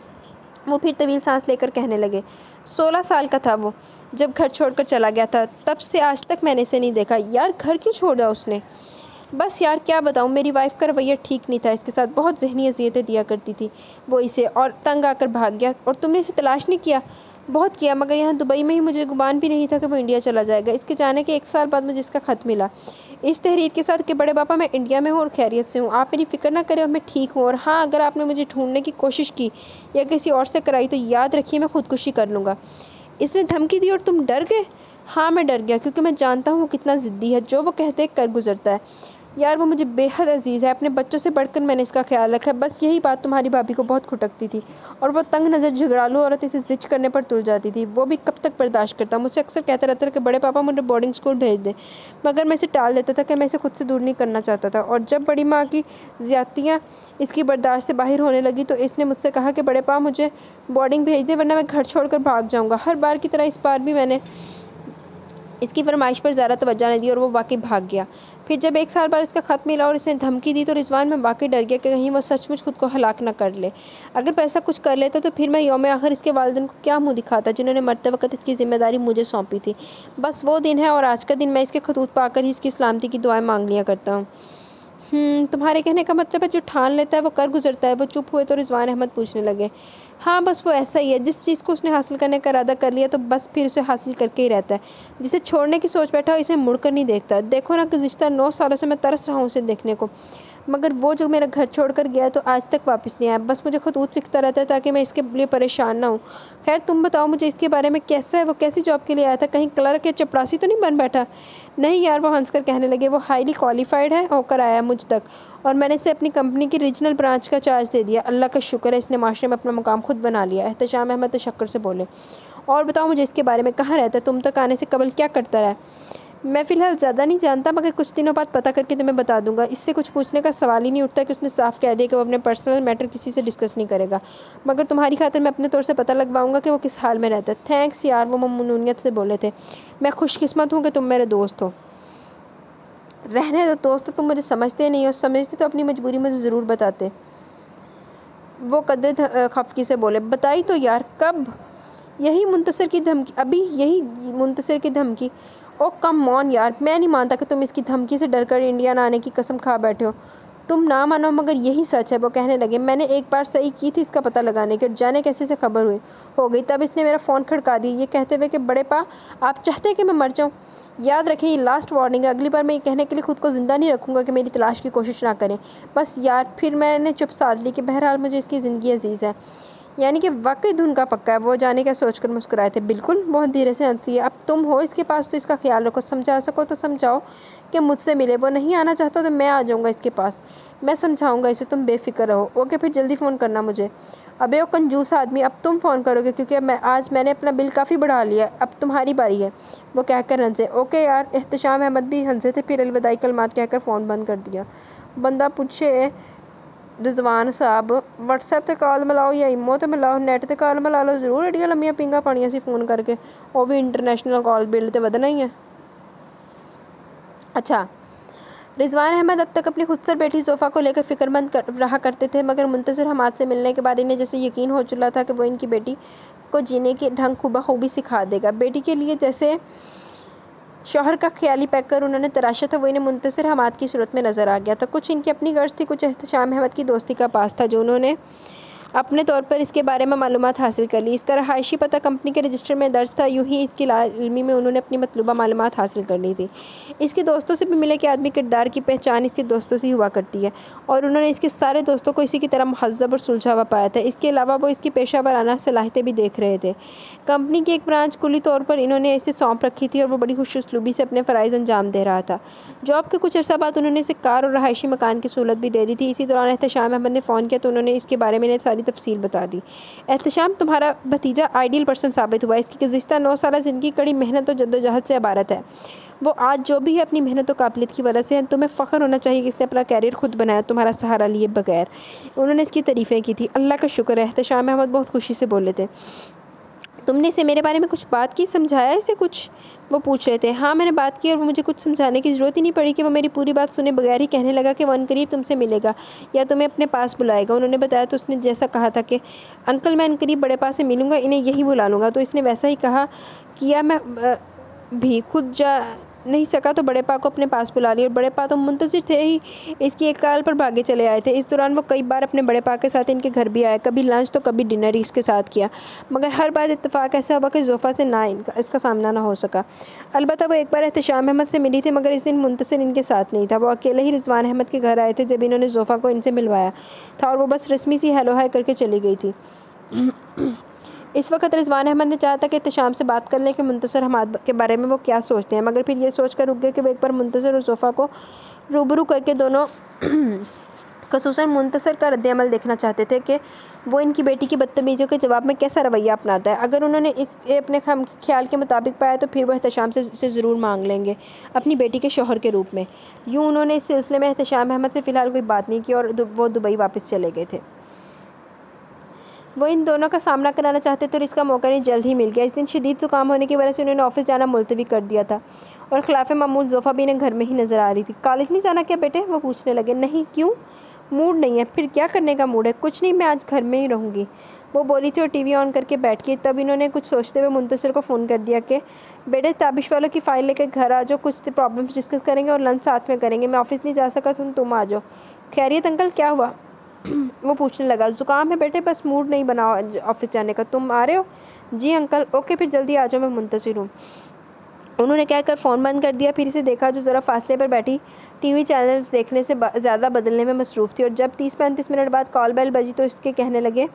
वो फिर तवील सांस लेकर कहने लगे, 16 साल का था वो जब घर छोड़कर चला गया था। तब से आज तक मैंने इसे नहीं देखा। यार घर क्यों छोड़ दिया उसने? बस यार क्या बताऊँ, मेरी वाइफ का रवैया ठीक नहीं था इसके साथ। बहुत ज़हनी अज़ियतें दिया करती थी वो इसे, और तंग आकर भाग गया। और तुमने इसे तलाश नहीं किया? बहुत किया, मगर यहाँ दुबई में ही मुझे गुमान भी नहीं था कि वो इंडिया चला जाएगा। इसके जाने के 1 साल बाद मुझे इसका ख़त मिला इस तहरीर के साथ कि बड़े पापा, मैं इंडिया में हूँ और खैरियत से हूँ। आप मेरी फ़िक्र ना करें और मैं ठीक हूँ। और हाँ, अगर आपने मुझे ढूंढने की कोशिश की या किसी और से कराई तो याद रखिए मैं ख़ुदकुशी कर लूँगा। इसने धमकी दी और तुम डर गए? हाँ मैं डर गया, क्योंकि मैं जानता हूँ कितना ज़िद्दी है। जो वो कहते कर गुजरता है। यार वो मुझे बेहद अजीज़ है। अपने बच्चों से बढ़कर मैंने इसका ख्याल रखा है। बस यही बात तुम्हारी भाभी को बहुत खटकती थी और वो तंग नज़र झगड़ालू औरत इसे जिद करने पर तुल जाती थी। वो भी कब तक बर्दाश्त करता? मुझसे अक्सर कहता रहता था कि बड़े पापा मुझे बोर्डिंग स्कूल भेज दे, मगर मैं इसे टाल देता था कि मैं इसे खुद से दूर नहीं करना चाहता था। और जब बड़ी माँ की ज़्यादतियाँ इसकी बर्दाश्त से बाहर होने लगी तो इसने मुझसे कहा कि बड़े पापा मुझे बोर्डिंग भेज दे, वरना मैं घर छोड़कर भाग जाऊँगा। हर बार की तरह इस बार भी मैंने इसकी फरमाइश पर ज़्यादा तवज्जो नहीं दी और वो वाकई भाग गया। फिर जब 1 साल बाद इसका ख़त मिला और इसने धमकी दी तो रिजवान में वाकई डर गया कि कहीं वो सचमुच खुद को हलाक ना कर ले। अगर पैसा कुछ कर लेता तो फिर मैं यौम आखिर इसके वालिदैन को क्या मुँह दिखाता, जिन्होंने मरते वक्त इसकी ज़िम्मेदारी मुझे सौंपी थी। बस वो दिन है और आज का दिन मैं इसके खतूत पाकर ही इसकी सलामती की दुआएं मांग लिया करता हूँ। तुम्हारे कहने का मतलब है जो ठान लेता है वो कर गुजरता है। वो चुप हुए तो रिजवान अहमद पूछने लगे, हाँ बस वो ऐसा ही है। जिस चीज़ को उसने हासिल करने का इरादा कर लिया तो बस फिर उसे हासिल करके ही रहता है। जिसे छोड़ने की सोच बैठा हो इसे मुड़कर नहीं देखता। देखो ना, गुज़िश्ता 9 सालों से मैं तरस रहा हूँ उसे देखने को, मगर वो जो मेरा घर छोड़कर गया तो आज तक वापस नहीं आया। बस मुझे खतूत लिखता रहता है ताकि मैं इसके लिए परेशान ना हूँ। खैर तुम बताओ मुझे इसके बारे में, कैसा है वो? कैसी जॉब के लिए आया था? कहीं क्लर्क या चपरासी तो नहीं बन बैठा? नहीं यार, वो हंसकर कहने लगे, वो हाईली क्वालिफाइड है होकर आया मुझ तक और मैंने इसे अपनी कंपनी की रीजनल ब्रांच का चार्ज दे दिया। अल्लाह का शुक्र है, इसने माशरे में अपना मुकाम खुद बना लिया। एहतशाम अहमद तशक्कुर से बोले, और बताओ मुझे इसके बारे में, कहाँ रहता है? तुम तक आने से कबल क्या करता रहा? मैं फ़िलहाल ज़्यादा नहीं जानता, मगर कुछ दिनों बाद पता करके तुम्हें बता दूंगा। इससे कुछ पूछने का सवाल ही नहीं उठता कि उसने साफ कह दिया कि वो अपने पर्सनल मैटर किसी से डिस्कस नहीं करेगा, मगर तुम्हारी खातिर मैं अपने तौर से पता लगवाऊंगा कि वो किस हाल में रहता है। थैंक्स यार, वो ममनूनियत से बोले थे। मैं खुशकिस्मत हूँ कि तुम मेरे दोस्त हो। रहने दो दोस्त, तो तुम मुझे समझते नहीं हो। समझते तो अपनी मजबूरी मुझे ज़रूर बताते। वो कदर खफकी से बोले, बताई तो यार। कब? यही मुंतसर की धमकी, अभी यही मुंतसर की धमकी। ओ कम ऑन यार, मैं नहीं मानता कि तुम इसकी धमकी से डरकर इंडिया ना आने की कसम खा बैठे हो। तुम ना मानो मगर यही सच है। वो कहने लगे, मैंने एक बार सही की थी इसका पता लगाने की, और जाने कैसे से खबर हो गई। तब इसने मेरा फ़ोन खड़का दी ये कहते हुए कि बड़े पा, आप चाहते हैं कि मैं मर जाऊँ? याद रखें, ये लास्ट वार्निंग है। अगली बार मैं ये कहने के लिए खुद को ज़िंदा नहीं रखूँगा कि मेरी तलाश की कोशिश ना करें। बस यार, फिर मैंने चुप साध ली कि बहरहाल मुझे इसकी ज़िंदगी अजीज़ है। यानी कि वाकई धुन का पक्का है। वो जाने क्या सोचकर मुस्कुराए थे। बिल्कुल, बहुत धीरे से हंसी है। अब तुम हो इसके पास तो इसका ख्याल रखो, समझा सको तो समझाओ कि मुझसे मिले। वो नहीं आना चाहता तो मैं आ जाऊँगा इसके पास, मैं समझाऊँगा इसे, तुम बेफिक्र रहो। ओके, फिर जल्दी फ़ोन करना मुझे। अबे वो कंजूस आदमी, अब तुम फ़ोन करोगे क्योंकि मैंने अपना बिल काफ़ी बढ़ा लिया, अब तुम्हारी बारी है, वो कहकर हंसे। ओके यार। एहतशाम अहमद भी हंसे थे, फिर अलविदाई कलमात कहकर फ़ोन बंद कर दिया। बंदा पूछे रिजवान साहब व्हाट्सएप ते कॉल मिलाओ या इमो ते मिलाओ, नेट ते कॉल मिला लो जरूर, एडियां लम्मियां पिंगा पानियां सी फ़ोन करके, वो भी इंटरनेशनल कॉल बिल तो वधना ही है। अच्छा, रिजवान अहमद अब तक अपनी खुद से बैठी जोफ़ा को लेकर फ़िक्रमंद रहा करते थे, मगर मुंतज़िर हमाद से मिलने के बाद इन्हें जैसे यकीन हो चुका था कि वो इनकी बेटी को जीने के ढंग खूबी सिखा देगा। बेटी के लिए जैसे शौहर का ख्याली पैक कर उन्होंने तराशा था, वो इन्हें मुंतज़िर हमाद की सूरत में नज़र आ गया था। कुछ इनकी अपनी गर्ज थी, कुछ एहतशाम अहमद की दोस्ती का पास था, जो उन्होंने अपने तौर पर इसके बारे में मालूमात हासिल कर ली। इसका रहायशी पता कंपनी के रजिस्टर में दर्ज था। यूं ही इसकी लाइल्मी में उन्होंने अपनी मतलूबा मालूमात हासिल कर ली थी। इसके दोस्तों से भी मिले कि आदमी किरदार की पहचान इसके दोस्तों से ही हुआ करती है, और उन्होंने इसके सारे दोस्तों को इसी की तरह महज़्ज़ब और सुलझा हुआ पाया था। इसके अलावा वो इसकी पेशा वराना सलाहियतें भी देख रहे थे। कंपनी की एक ब्रांच कुली तौर पर इन्होंने इसे सौंप रखी थी और वो बड़ी खुश उसलूबी से अपने फ़राइज़ अंजाम दे रहा था। जॉब के कुछ अर्सा बाद उन्होंने इसे कार और रहायशी मकान की सहूलत भी दे दी थी। इसी दौरान एहतशाम अहमद ने फ़ोन किया तो उन्होंने इसके बारे में सारी तफसील बता दी। एहतशाम, तुम्हारा भतीजा आइडियल पर्सन साबित हुआ। इसकी गुज़िश्ता 9 साल ज़िंदगी कड़ी मेहनत और जद्दोजहद से इबारत है। वो आज जो भी है अपनी मेहनत और काबिलियत की वजह से है। तुम्हें फ़ख्र होना चाहिए कि इसने अपना कैरियर खुद बनाया, तुम्हारा सहारा लिए बगैर। उन्होंने इसकी तारीफ़ें की थी। अल्लाह का शुक्र है, एहतशाम अहमद बहुत खुशी से बोले थे। तुमने इसे मेरे बारे में कुछ बात की, समझाया इसे कुछ? वो पूछ रहे थे। हाँ, मैंने बात की और मुझे कुछ समझाने की ज़रूरत ही नहीं पड़ी कि वो मेरी पूरी बात सुने बगैर ही कहने लगा कि वो अनकरीब तुमसे मिलेगा या तुम्हें अपने पास बुलाएगा। उन्होंने बताया तो उसने जैसा कहा था कि अंकल मैं अनकरीब बड़े पास से मिलूँगा, इन्हें यही बुला लूँगा, तो इसने वैसा ही कहा किया। मैं भी खुद जा नहीं सका तो बड़े पा को अपने पास बुला लिया, और बड़े पा तो मुंतज़िर थे ही, इसकी एक कॉल पर भागे चले आए थे। इस दौरान वो कई बार अपने बड़े पा के साथ इनके घर भी आया, कभी लंच तो कभी डिनर इसके साथ किया, मगर हर बार इत्तेफाक ऐसा हुआ कि जोफ़ा से ना इसका सामना ना हो सका। अलबत्ता वो एक बार एहतशाम अहमद से मिली थी, मगर इस दिन मुंतज़िर इनके साथ नहीं था। वो अकेले ही रिजवान अहमद के घर आए थे जब इन्होंने जोफ़ा को इनसे मिलवाया था, और वो बस रस्मी सी हेलो हाय करके चली गई थी। इस वक्त रिजवान अहमद ने चाहा था कि एहतशाम से बात कर लें कि मुंतज़िर हमाद के बारे में वो क्या सोचते हैं, मगर फिर ये सोच कर रुक गए कि वो एक बार मुंतज़िर और जोफ़ा को रूबरू करके दोनों ख़ुसूसन मुंतज़िर का रद्द-ए-अमल देखना चाहते थे कि वो इनकी बेटी की बदतमीज़ियों के जवाब में कैसा रवैया अपनाता है। अगर उन्होंने इसे अपने ख्याल के मुताबिक पाया तो फिर वो एहतशाम से ज़रूर मांग लेंगे अपनी बेटी के शौहर के रूप में। यूँ उन्होंने इस सिलसिले में एहतशाम अहमद से फ़िलहाल कोई बात नहीं की और वो दुबई वापस चले गए थे। वो इन दोनों का सामना कराना चाहते तो इसका मौका नहीं जल्द ही मिल गया। इस दिन शदीद ज़ुकाम होने की वजह से उन्होंने ऑफिस जाना मुलतवी कर दिया था, और खिलाफ मामूल जोफ़ा भी इन्हें घर में ही नज़र आ रही थी। कॉलेज नहीं जाना क्या बेटे? वो पूछने लगे। नहीं। क्यों? मूड नहीं है। फिर क्या करने का मूड है? कुछ नहीं, मैं आज घर में ही रहूँगी, वो बोली थी और टीवी ऑन करके बैठ गई। तब इन्होंने कुछ सोचते हुए मुंतज़िर को फ़ोन कर दिया कि बेटे ताबिश वालों की फ़ाइल लेकर घर आ जाओ, कुछ प्रॉब्लम्स डिस्कस करेंगे और लंच साथ में करेंगे। मैं ऑफिस नहीं जा सका, तुम आ जाओ। खैरियत अंकल, क्या हुआ? वो पूछने लगा। ज़ुकाम है बेटे, बस मूड नहीं बना ऑफिस जाने का। तुम आ रहे हो? जी अंकल। ओके, फिर जल्दी आ जाओ, मैं मुंतज़िर हूँ। उन्होंने कहकर फ़ोन बंद कर दिया। फिर इसे देखा जो ज़रा फासले पर बैठी टीवी चैनल्स देखने से ज़्यादा बदलने में मसरूफ़ थी, और जब 30-35 मिनट बाद कॉल बेल बजी तो इसके कहने लगे,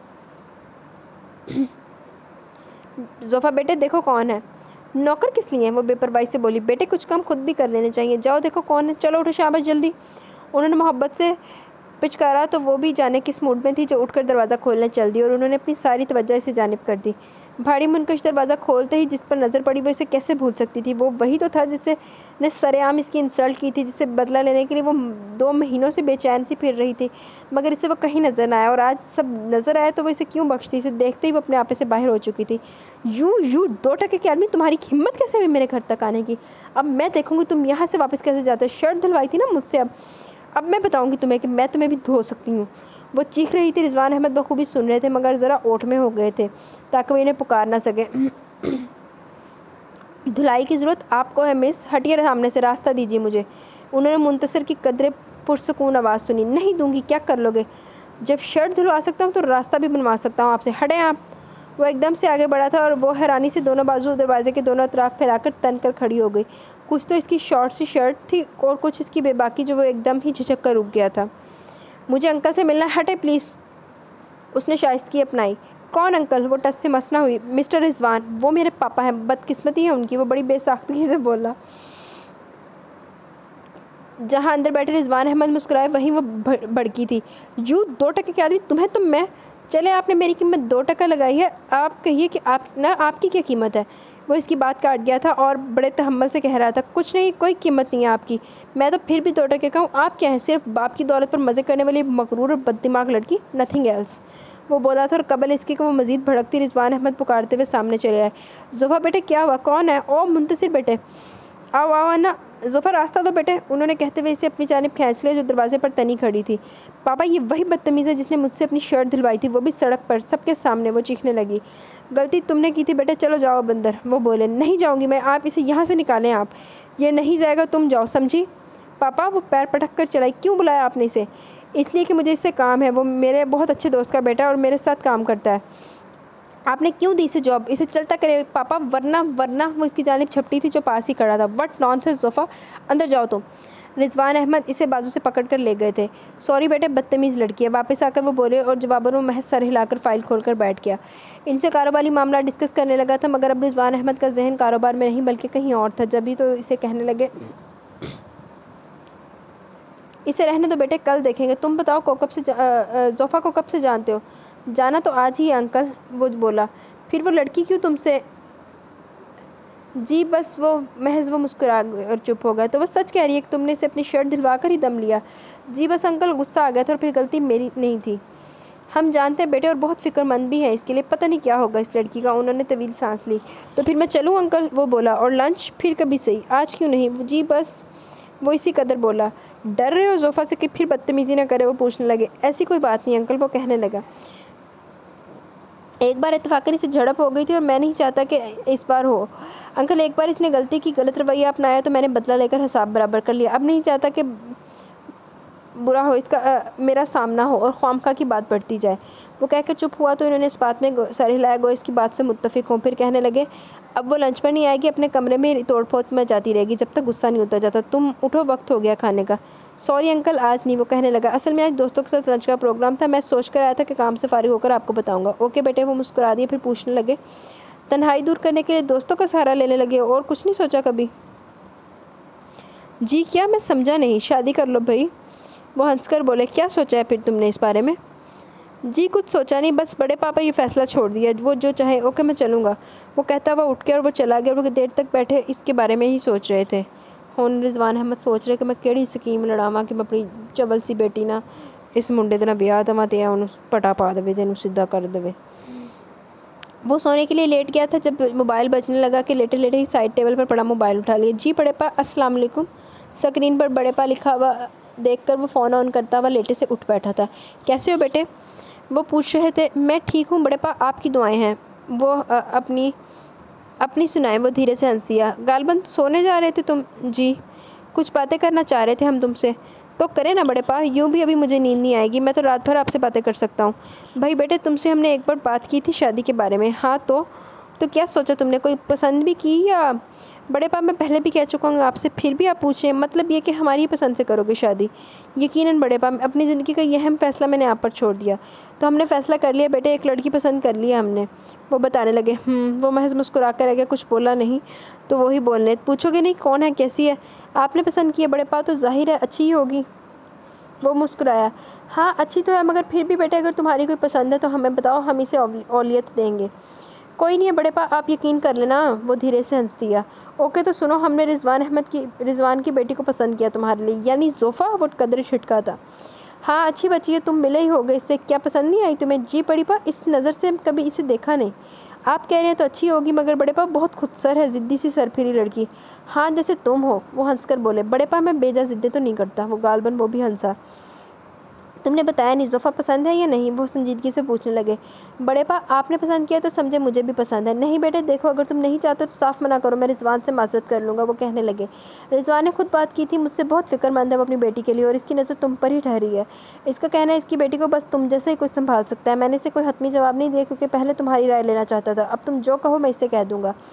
जोफ़ा बेटे देखो कौन है। नौकर किस लिए हैं? वो बेपरवाही से बोली। बेटे कुछ काम खुद भी कर लेने चाहिए, जाओ देखो कौन है, चलो उठो शाबाश जल्दी। उन्होंने मोहब्बत से पिचकारा तो वो भी जाने किस मूड में थी जो उठकर दरवाज़ा खोलने चल दी, और उन्होंने अपनी सारी तवज्जो इसे जानिब कर दी। भारी मुनकश दरवाज़ा खोलते ही जिस पर नज़र पड़ी वो इसे कैसे भूल सकती थी? वो वही तो था जिससे ने सरेआम इसकी इंसल्ट की थी, जिससे बदला लेने के लिए वो 2 महीनों से बेचैन सी फिर रही थी, मगर इसे वो कहीं नज़र न आया, और आज सब नज़र आया तो वो इसे क्यों बख्शती? इसे देखते ही वो अपने आपे से बाहर हो चुकी थी। यूँ 2 टके के आदमी, तुम्हारी हिम्मत कैसे हुई मेरे घर तक आने की? अब मैं देखूँगी तुम यहाँ से वापस कैसे जाते हो। शर्ट धुलवाई थी ना मुझसे, अब मैं बताऊंगी तुम्हें कि मैं तुम्हें भी धो सकती हूँ। वो चीख रही थी। रिजवान अहमद बखूबी सुन रहे थे, मगर ज़रा ओट में हो गए थे ताकि वो इन्हें पुकार ना सके। धुलाई की ज़रूरत आपको है मिस, हटिए सामने से, रास्ता दीजिए मुझे। उन्होंने मुंतसर की कदरे पुरसकून आवाज़ सुनी। नहीं दूंगी, क्या कर लोगे? जब शर्ट धुलवा सकता हूँ तो रास्ता भी बनवा सकता हूँ आपसे, हटें आप। वो एकदम से आगे बढ़ा था और वो हैरानी से दोनों बाजू दरवाजे के दोनों तरफ फैलाकर तन कर खड़ी हो गई। कुछ तो इसकी शॉर्ट सी शर्ट थी और कुछ इसकी बेबाकी, जो वो एकदम ही झिझक कर रुक गया था। मुझे अंकल से मिलना, हटे प्लीज़। उसने शाइस्तगी अपनाई। कौन अंकल? वो टस से मस ना हुई। मिस्टर रिजवान, वो मेरे पापा हैं। बदकिस्मती है उनकी, वो बड़ी बेसाख्तगी से बोला। जहाँ अंदर बैठे रिजवान अहमद मुस्कुराए, वहीं वो भड़की थी। यू 2 टके के आदमी, तुम्हें तो मैं, चले आपने मेरी कीमत 2 टका लगाई है, आप कहिए कि आपकी क्या कीमत है? वो इसकी बात काट गया था और बड़े तहम्मुल से कह रहा था, कुछ नहीं, कोई कीमत नहीं है आपकी। मैं तो फिर भी 2 टके का हूँ। आप क्या हैं? सिर्फ बाप की दौलत पर मज़े करने वाली मगरूर और बददिमाग लड़की, नथिंग एल्स। वो बोला था और कबल इसकी कि वो मज़ीद भड़कती रिजवान अहमद पुकारते हुए सामने चले आए। ज़ोफ़ा बेटे, क्या हुआ? कौन है? ओ मुंतसिर बेटे, आओ आओ अन्ना, ज़ोफ़ा रास्ता दो बेटे। उन्होंने कहते हुए इसे अपनी जानिब खींच लिया जो दरवाजे पर तनी खड़ी थी। पापा, ये वही बदतमीज़ है जिसने मुझसे अपनी शर्ट दिलवाई थी, वो भी सड़क पर, सबके सामने। वो चीखने लगी। गलती तुमने की थी बेटे, चलो जाओ अब अंदर। वो बोले, नहीं जाऊँगी मैं, आप इसे यहाँ से निकालें। आप, ये नहीं जाएगा, तुम जाओ, समझी? पापा, वो पैर पटक कर चलाई। क्यों बुलाया आपने इसे? इसलिए कि मुझे इससे काम है। वो मेरे बहुत अच्छे दोस्त का बेटा है और मेरे साथ काम करता है। आपने क्यों दी इसे जॉब? इसे चलता करे पापा, वरना। वो इसकी जानिब छपटी थी जो पास ही खड़ा था। व्हाट नॉनसेंस ज़ोफ़ा, अंदर जाओ तुम। रिजवान अहमद इसे बाजू से पकड़ कर ले गए थे। सॉरी बेटे, बदतमीज़ लड़की है। वापस आकर वो बोले और जवाबन में महज सर हिलाकर फ़ाइल खोलकर बैठ गया। इनसे कारोबारी मामला डिस्कस करने लगा था, मगर अब रिजवान अहमद का जहन कारोबार में नहीं बल्कि कहीं और था। जब ही तो इसे कहने लगे, इसे रहने दो बेटे, कल देखेंगे। तुम बताओ ज़ोफ़ा को कब से जानते हो? जाना तो आज ही है अंकल, वो बोला। फिर वो लड़की क्यों तुमसे? जी बस वो महज वो मुस्कुरा और चुप हो गए। तो वो सच कह रही है कि तुमने इसे अपनी शर्ट दिलवा कर ही दम लिया? जी बस अंकल, गुस्सा आ गया था और फिर गलती मेरी नहीं थी। हम जानते हैं बेटे और बहुत फ़िक्रमंद भी हैं इसके लिए। पता नहीं क्या होगा इस लड़की का। उन्होंने तवील सांस ली। तो फिर मैं चलूँ अंकल? वो बोला। और लंच? फिर कभी सही, आज क्यों नहीं? जी बस, वो इसी कदर बोला। डर रहे हो ज़ोफ़ा से कि फिर बदतमीज़ी ना करे? वो पूछने लगे। ऐसी कोई बात नहीं अंकल, वो कहने लगा। एक बार इत्तेफाकन इसे झड़प हो गई थी और मैं नहीं चाहता कि इस बार हो। अंकल, एक बार इसने गलती की, गलत रवैया अपनाया तो मैंने बदला लेकर हिसाब बराबर कर लिया। अब नहीं चाहता कि बुरा हो इसका मेरा सामना हो और ख्वामखा की बात बढ़ती जाए। वो कहकर चुप हुआ तो इन्होंने इस बात में सर हिलाया, गो इसकी बात से मुत्तफिक हों। फिर कहने लगे, अब वो लंच पर नहीं आएगी, अपने कमरे में तोड़ फोड़ में जाती रहेगी जब तक गुस्सा नहीं उतर जाता। तुम उठो, वक्त हो गया खाने का। सॉरी अंकल, आज नहीं। वो कहने लगा, असल में आज दोस्तों के साथ लंच का प्रोग्राम था, मैं सोच कर आया था कि काम से फारिग होकर आपको बताऊँगा। ओके बेटे। वो मुस्कुरा दिए। फिर पूछने लगे, तन्हाई दूर करने के लिए दोस्तों का सहारा लेने लगे और कुछ नहीं सोचा कभी? जी क्या? मैं समझा नहीं। शादी कर लो भाई। वो हंसकर बोले। क्या सोचा है फिर तुमने इस बारे में? जी कुछ सोचा नहीं, बस बड़े पापा ये फ़ैसला छोड़ दिया, वो जो चाहे। ओके मैं चलूँगा। वो कहता हुआ उठ के और वो चला गया। वो देर तक बैठे इसके बारे में ही सोच रहे थे। हुन रिजवान अहमद सोच रहे कि मैं केड़ी स्कीम लड़ावां कि मैं अपनी चबल सी बेटी ना इस मुंडे दे नाल ब्याह देवां ते उन्हें पटा पा देवे ते सीधा कर देवे। वो सोने के लिए लेट गया था जब मोबाइल बजने लगा कि लेटे लेटे ही साइड टेबल पर पड़ा मोबाइल उठा लिया। जी बड़े पा, अस्सलाम वालेकुम। स्क्रीन पर बड़े पा लिखा हुआ देखकर वो फ़ोन ऑन करता हुआ लेटे से उठ बैठा था। कैसे हो बेटे? वो पूछ रहे थे। मैं ठीक हूँ बड़े पा, आपकी दुआएं हैं। वो अपनी सुनाए। वो धीरे से हंस दिया। गालबन सोने जा रहे थे तुम? जी, कुछ बातें करना चाह रहे थे हम तुमसे। तो करें ना बड़े पा, यूँ भी अभी मुझे नींद नहीं आएगी, मैं तो रात भर आपसे बातें कर सकता हूँ। भाई बेटे, तुमसे हमने एक बार बात की थी शादी के बारे में। हाँ तो क्या सोचा तुमने? कोई पसंद भी की या? बड़े पापा, मैं पहले भी कह चुका हूँ आपसे, फिर भी आप पूछें, मतलब ये कि हमारी ही पसंद से करोगे शादी? यकीनन बड़े पापा, अपनी ज़िंदगी का यह अहम फ़ैसला मैंने आप पर छोड़ दिया। तो हमने फ़ैसला कर लिया बेटे, एक लड़की पसंद कर लिया हमने। वो बताने लगे। वो महज मुस्कुरा कर रह गया, कुछ बोला नहीं। तो वही बोलने, पूछोगे नहीं कौन है, कैसी है? आपने पसंद किया बड़े पापा, तो जाहिर है अच्छी ही होगी। वो मुस्कुराया। हाँ अच्छी तो है, मगर फिर भी बेटे अगर तुम्हारी कोई पसंद है तो हमें बताओ, हम इसे औलियत देंगे। कोई नहीं है बड़े पा, आप यकीन कर लेना। वो धीरे से हंस दिया। ओके तो सुनो, हमने रिजवान की बेटी को पसंद किया तुम्हारे लिए, यानी ज़ोफ़ा। वो कदर छिटका था। हाँ अच्छी बच्ची है, तुम मिले ही होगे इससे। क्या पसंद नहीं आई तुम्हें? जी बड़ी पा, इस नज़र से कभी इसे देखा नहीं। आप कह रहे हैं तो अच्छी होगी, मगर बड़े पा बहुत खुदसर है, ज़िद्दी सी सरफिरी लड़की। हाँ जैसे तुम हो। वो हंसकर बोले। बड़े पा, मैं बेजा ज़िद्दी तो नहीं करता। वो गालबन वो भी हंसा। तुमने बताया नहीं ज़ोफ़ा पसंद है या नहीं? वो संजीदगी से पूछने लगे। बड़े पा, आपने पसंद किया तो समझे मुझे भी पसंद है। नहीं बेटे देखो, अगर तुम नहीं चाहते तो साफ़ मना करो, मैं रिजवान से माजरत कर लूँगा। वो कहने लगे। रिजवान ने खुद बात की थी मुझसे, बहुत फ़िक्रमंद है वो अपनी बेटी के लिए और इसकी नज़र तुम पर ही ठहरी है। इसका कहना है इसकी बेटी को बस तुम जैसे ही कुछ संभाल सकता है। मैंने इसे कोई हतमी जवाब नहीं दिया क्योंकि पहले तुम्हारी राय लेना चाहता था। अब तुम जो कहो मैं इसे कह दूँगा।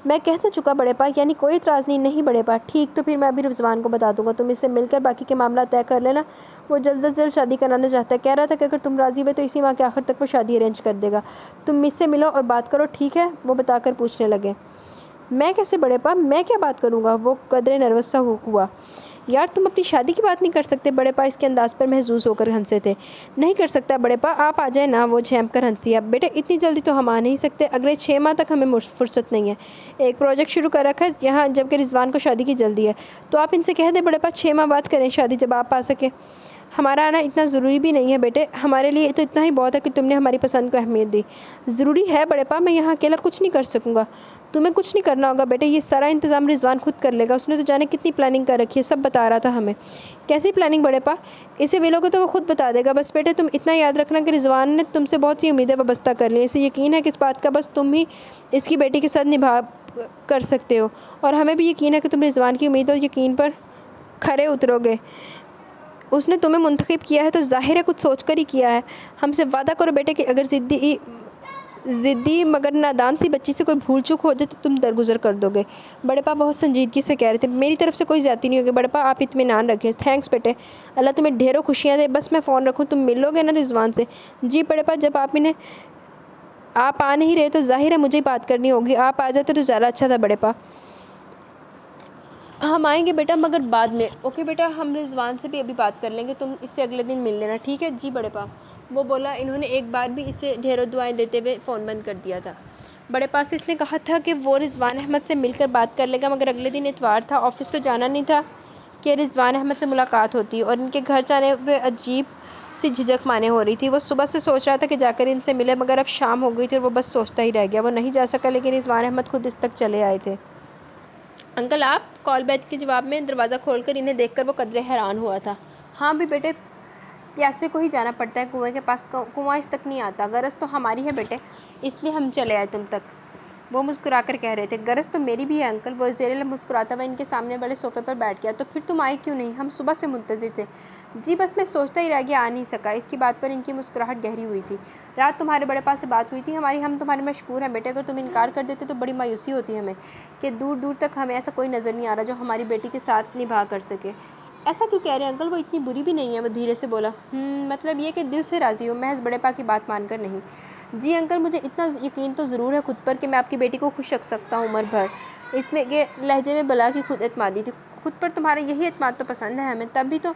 मैं कह तो चुका बड़े पा, यानी कोई इतराज़ नहीं। नहीं बड़े पा, ठीक, तो फिर मैं अभी रिजवान को बता दूंगा, तुम इससे मिलकर बाकी के मामला तय कर लेना। वो जल्द से जल्द शादी कराना चाहता है, कह रहा था कि अगर तुम राज़ी हुए तो इसी माह के आखिर तक वो शादी अरेंज कर देगा। तुम मुझसे मिलो और बात करो, ठीक है? वो बताकर पूछने लगे। मैं कैसे बड़े पा, मैं क्या बात करूँगा? वो कदरे नर्वस सा हुआ। यार तुम अपनी शादी की बात नहीं कर सकते? बड़े पा इसके अंदाज़ पर महसूस होकर हंसे थे। नहीं कर सकता बड़े पा, आप आ जाए ना, वो झेंप कर हंसी। अब बेटे इतनी जल्दी तो हम आ नहीं सकते, अगले 6 माह तक हमें फुर्सत नहीं है। एक प्रोजेक्ट शुरू कर रखा है यहाँ, जबकि रिजवान को शादी की जल्दी है। तो आप इनसे कह दें बड़े पा 6 माह बाद करें शादी, जब आप आ सके। हमारा आना इतना ज़रूरी भी नहीं है बेटे, हमारे लिए तो इतना ही बहुत है कि तुमने हमारी पसंद को अहमियत दी। ज़रूरी है बड़े पा, मैं यहाँ अकेला कुछ नहीं कर सकूँगा। तुम्हें कुछ नहीं करना होगा बेटे, ये सारा इंतज़ाम रिजवान खुद कर लेगा। उसने तो जाने कितनी प्लानिंग कर रखी है, सब बता रहा था हमें। कैसी प्लानिंग बड़े पा? इसे मिलोगे तो वो खुद बता देगा। बस बेटे तुम इतना याद रखना कि रिजवान ने तुमसे बहुत सी उम्मीदें वाबस्ता कर ली। इसे यकीन है कि इस बात का बस तुम ही इसकी बेटी के साथ निभा कर सकते हो, और हमें भी यकीन है कि तुम रिजवान की उम्मीद और यकीन पर खरे उतरोगे। उसने तुम्हें मुंतखब किया है तो जाहिर है कुछ सोच कर ही किया है। हमसे वादा करो बेटे कि अगर ज़िद्दी मगर नादान सी बच्ची से कोई भूल चूक हो जाए तो तुम दरगुजर कर दोगे। बड़े पा बहुत संजीदगी से कह रहे थे। मेरी तरफ से कोई ज़्यादती नहीं होगी बड़े पा, आप इत्मीनान रखें। थैंक्स बेटे, अल्लाह तुम्हें ढेरों खुशियाँ दे। बस मैं फ़ोन रखूँ, तुम मिलोगे ना रिजवान से? जी बड़े पा, जब आप आ नहीं रहे तो जाहिर है मुझे ही बात करनी होगी। आप आ जाते तो ज़्यादा अच्छा था बड़े पा। हम आएंगे बेटा, मगर बाद में। ओके बेटा, हम रिजवान से भी अभी बात कर लेंगे, तुम इससे अगले दिन मिल लेना, ठीक है? जी बड़े पा, वो बोला। इन्होंने एक बार भी इसे ढेरों दुआएं देते हुए फ़ोन बंद कर दिया था। बड़े पा से इसने कहा था कि वो रिजवान अहमद से मिलकर बात कर लेगा, मगर अगले दिन इतवार था, ऑफिस तो जाना नहीं था कि रिजवान अहमद से मुलाकात होती, और इनके घर जाने पर अजीब सी झिझक माने हो रही थी। वो सुबह से सोच रहा था कि जाकर इनसे मिले, मगर अब शाम हो गई थी और वो बस सोचता ही रह गया। वो नहीं जा सका, लेकिन रिजवान अहमद खुद इस तक चले आए थे। अंकल आप? कॉल बैच के जवाब में दरवाज़ा खोलकर इन्हें देखकर वो कदरे हैरान हुआ था। हाँ भी बेटे, प्यासे को ही जाना पड़ता है, कुएं के पास कुआं इस तक नहीं आता। गरज तो हमारी है बेटे, इसलिए हम चले आए तुम तक। वो मुस्कुराकर कह रहे थे। गरज तो मेरी भी है अंकल। वो ज़ेरे मुस्कुराता हुआ इनके सामने बड़े सोफ़े पर बैठ गया। तो फिर तुम आए क्यों नहीं? हम सुबह से मुंतज़िर थे। जी बस मैं सोचता ही रह गया, आ नहीं सका। इसकी बात पर इनकी मुस्कुराहट गहरी हुई थी। रात तुम्हारे बड़े पास से बात हुई थी हमारी, हम तुम्हारे मशकूर हैं बेटे। अगर तुम इनकार कर देते तो बड़ी मायूसी होती हमें कि दूर दूर तक हमें ऐसा कोई नज़र नहीं आ रहा जो हमारी बेटी के साथ निभा कर सके। ऐसा क्यों कह रहे हैं अंकल? वो इतनी बुरी भी नहीं है, वो धीरे से बोला। मतलब ये कि दिल से राज़ी हो, महज बड़े पा की बात मानकर नहीं। जी अंकल, मुझे इतना यकीन तो ज़रूर है खुद पर कि मैं आपकी बेटी को खुश रख सकता हूँ उम्र भर। इसमें के लहजे में बला की खुद एतमादी थी। खुद पर तुम्हारा यही एतमाद तो पसंद है हमें, तभी तो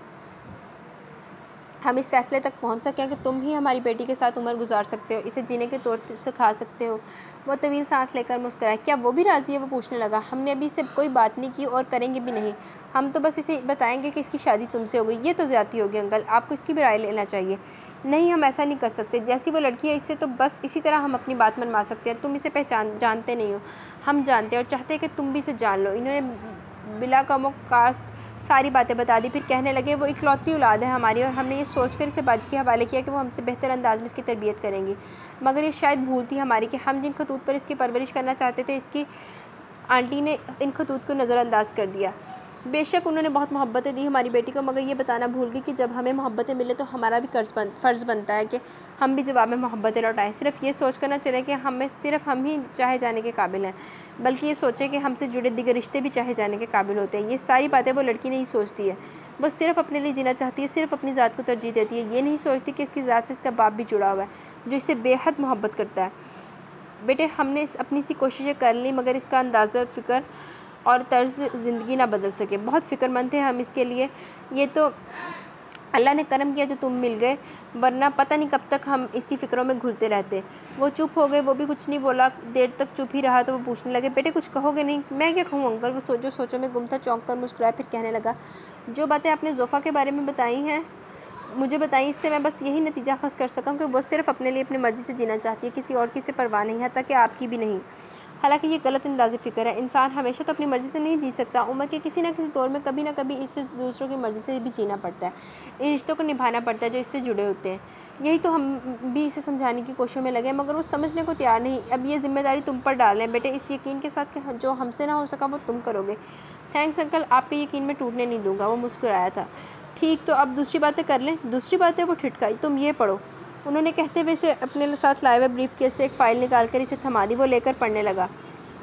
हम इस फैसले तक पहुंच सके हैं कि तुम ही हमारी बेटी के साथ उम्र गुजार सकते हो, इसे जीने के तौर सिखा सकते हो। वो तवील सांस लेकर मुस्कुराए। क्या वो भी राज़ी है? वो पूछने लगा। हमने अभी से कोई बात नहीं की और करेंगे भी नहीं। हम तो बस इसे बताएंगे कि इसकी शादी तुमसे हो गई। ये तो ज़्यादती होगी अंकल, आपको इसकी भी राय लेना चाहिए। नहीं, हम ऐसा नहीं कर सकते। जैसी वो लड़की है, इससे तो बस इसी तरह हम अपनी बात मनवा सकते हैं। तुम इसे जानते नहीं हो, हम जानते हैं और चाहते हैं कि तुम भी इसे जान लो। इन्होंने बिला कमो कास्त सारी बातें बता दी। फिर कहने लगे, वो इकलौती औलाद है हमारी, और हमने ये सोचकर इसे बाजी के हवाले किया कि वो हमसे बेहतर अंदाज में इसकी तरबियत करेंगी। मगर ये शायद भूल थी हमारी कि हम जिन खतूत पर इसकी परवरिश करना चाहते थे, इसकी आंटी ने इन खतूत को नज़रअंदाज कर दिया। बेशक उन्होंने बहुत मोहब्बतें दी हमारी बेटी को, मगर ये बताना भूल गई कि जब हमें मोहब्बतें मिले तो हमारा भी फ़र्ज़ बनता है कि हम भी जवाब में मोहब्बतें लौटाएं। सिर्फ ये सोच कर ना चले कि सिर्फ हम ही चाहे जाने के काबिल हैं, बल्कि ये सोचें कि हमसे जुड़े दिगर रिश्ते भी चाहे जाने के काबिल होते हैं। ये सारी बातें वो लड़की नहीं सोचती है। वो सिर्फ अपने लिए जीना चाहती है, सिर्फ अपनी ज़ात को तरजीह देती है। ये नहीं सोचती कि इसकी ज़ात से इसका बाप भी जुड़ा हुआ है, जो इससे बेहद मोहब्बत करता है। बेटे, हमने अपनी सी कोशिशें कर ली, मगर इसका अंदाज़ा फ़िक्र और तर्ज़ ज़िंदगी ना बदल सके। बहुत फ़िक्रमंद थे हम इसके लिए। ये तो अल्लाह ने करम किया जो तुम मिल गए, वरना पता नहीं कब तक हम इसकी फ़िक्रों में घुलते रहते। वो चुप हो गए, वो भी कुछ नहीं बोला। देर तक चुप ही रहा तो वो पूछने लगे, बेटे कुछ कहोगे नहीं? मैं क्या कहूँ अंकल? वो सोचों में गुम था, चौंक कर मुस्कुराया। फिर कहने लगा, जो बातें आपने ज़ोफ़ा के बारे में बताई हैं, मुझे बताई, इससे मैं बस यही नतीजा खस कर सका कि वो सिर्फ अपने लिए अपनी मर्ज़ी से जीना चाहती है, किसी और की से परवाह नहीं है, ताकि आपकी भी नहीं। हालांकि ये गलत अंदाज़े फ़िक्र है। इंसान हमेशा तो अपनी मर्ज़ी से नहीं जी सकता। उम्र के किसी न किसी दौर में कभी ना कभी इससे दूसरों की मर्ज़ी से भी जीना पड़ता है, इन रिश्तों को निभाना पड़ता है जो इससे जुड़े होते हैं। यही तो हम भी इसे समझाने की कोशिश में लगे, मगर वो समझने को तैयार नहीं। अब ये जिम्मेदारी तुम पर डाल रहे हैं बेटे, इस यकीन के साथ कि जो हमसे ना हो सका वो तुम करोगे। थैंक्स अंकल, आपके यकीन में टूटने नहीं दूँगा। वो मुस्कुराया था। ठीक, तो अब दूसरी बातें कर लें। दूसरी बातें? वो ठिठकाई। तुम ये पढ़ो। उन्होंने कहते हुए इसे अपने साथ लाए हुए ब्रीफ केस से एक फ़ाइल निकाल कर इसे थमा दी। वो लेकर पढ़ने लगा।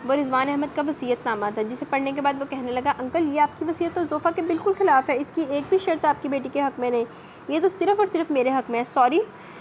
वो रिजवान अहमद का वसीयतनामा था, जिसे पढ़ने के बाद वो कहने लगा, अंकल ये आपकी वसीयत तो ज़ोफ़ा के बिल्कुल ख़िलाफ़ है, इसकी एक भी शर्त आपकी बेटी के हक़ में नहीं, ये तो सिर्फ़ और सिर्फ मेरे हक़ में है। सॉरी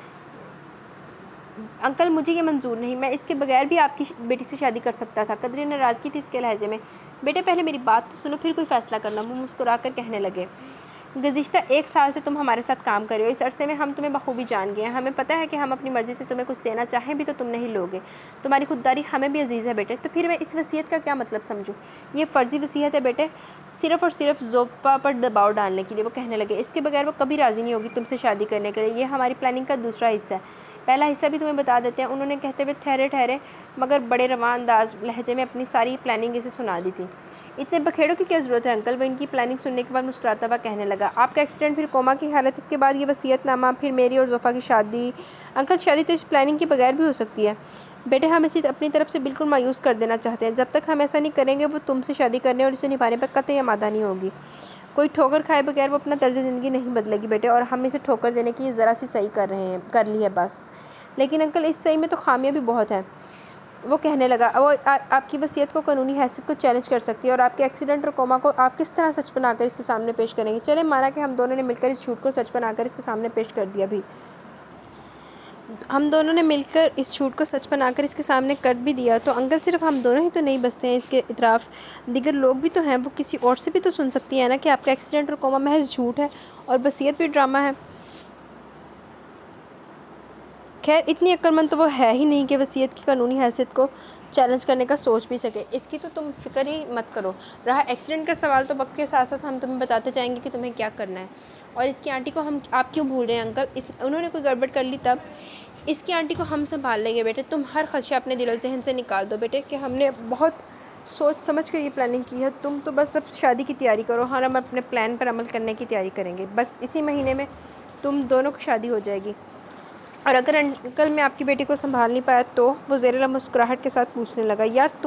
अंकल, मुझे ये मंजूर नहीं, मैं इसके बगैर भी आपकी बेटी से शादी कर सकता था। कदर नाराज़गी थी इसके लहजे में। बेटे पहले मेरी बात तो सुनो, फिर कोई फ़ैसला करना। वो मुस्कुरा कर कहने लगे, गुज़िश्ता 1 साल से तुम हमारे साथ काम कर रहे हो, इस अरसे में हम तुम्हें बखूबी जान गए हैं। हमें पता है कि हम अपनी मर्ज़ी से तुम्हें कुछ देना चाहें भी तो तुम नहीं लोगे। तुम्हारी खुददारी हमें भी अजीज़ है बेटे। तो फिर मैं इस वसीयत का क्या मतलब समझूँ? ये फ़र्ज़ी वसीयत है बेटे, सिर्फ़ और सिर्फ ज़ोफ़ा पर दबाव डालने के लिए। वो कहने लगे, इसके बगैर वो कभी राज़ी नहीं होगी तुमसे शादी करने के लिए। ये हमारी प्लानिंग का दूसरा हिस्सा है, पहला हिस्सा भी तुम्हें बता देते हैं। उन्होंने कहते हुए ठहरे मगर बड़े रवां अंदाज लहजे में अपनी सारी प्लानिंग इसे सुना दी थी। इतने बखेड़ों की क्या ज़रूरत है अंकल? वो इनकी प्लानिंग सुनने के बाद मुस्कुराता हुआ कहने लगा, आपका एक्सीडेंट, फिर कोमा की हालत, इसके बाद ये वसीयतनामा, फिर मेरी और ज़ोफ़ा की शादी। अंकल शादी तो इस प्लानिंग के बगैर भी हो सकती है। बेटे हम इसे अपनी तरफ से बिल्कुल मायूस कर देना चाहते हैं। जब तक हम ऐसा नहीं करेंगे वो तुमसे शादी करने और इसे निभाने पर कतई आमादा नहीं होगी। कोई ठोकर खाए बगैर वो अपना तर्ज ज़िंदगी नहीं बदलेगी बेटे, और हम इसे ठोकर देने की ज़रा सी सही कर ली है बस। लेकिन अंकल इस सही में तो खामियां भी बहुत हैं। वो कहने लगा, वो आपकी वसीयत को, कानूनी हैसियत को चैलेंज कर सकती है, और आपके एक्सीडेंट और कोमा को आप किस तरह सच बनाकर इसके सामने पेश करेंगे? चले माना कि हम दोनों ने मिलकर इस झूठ को सच बनाकर इसके सामने पेश कर दिया भी, हम दोनों ने मिलकर इस झूठ को सच बनाकर इसके सामने कर भी दिया, तो अंकल सिर्फ हम दोनों ही तो नहीं बसते हैं, इसके इतराफ़ दीगर लोग भी तो हैं। वो किसी और से भी तो सुन सकती है ना कि आपका एक्सीडेंट और कोमा महज झूठ है और वसीयत भी ड्रामा है। खैर इतनी अक्लमंद तो वो है ही नहीं कि वसीयत की कानूनी हैसियत को चैलेंज करने का सोच भी सके। इसकी तो तुम फिक्र ही मत करो। रहा एक्सीडेंट का सवाल, तो वक्त के साथ साथ हम तुम्हें बताते जाएंगे कि तुम्हें क्या करना है। और इसकी आंटी को हम आप क्यों भूल रहे हैं अंकल? उन्होंने कोई गड़बड़ कर ली तब? इसकी आंटी को हम संभाल लेंगे बेटे। तुम हर खदशा अपने दिलो ज़हन से निकाल दो बेटे कि हमने बहुत सोच समझ कर ये प्लानिंग की है। तुम तो बस अब शादी की तैयारी करो, हाँ हम अपने प्लान पर अमल करने की तैयारी करेंगे। बस इसी महीने में तुम दोनों की शादी हो जाएगी। और अगर अंकल मैं आपकी बेटी को संभाल नहीं पाया तो? वो ज़ेर मुस्कुराहट के साथ पूछने लगा,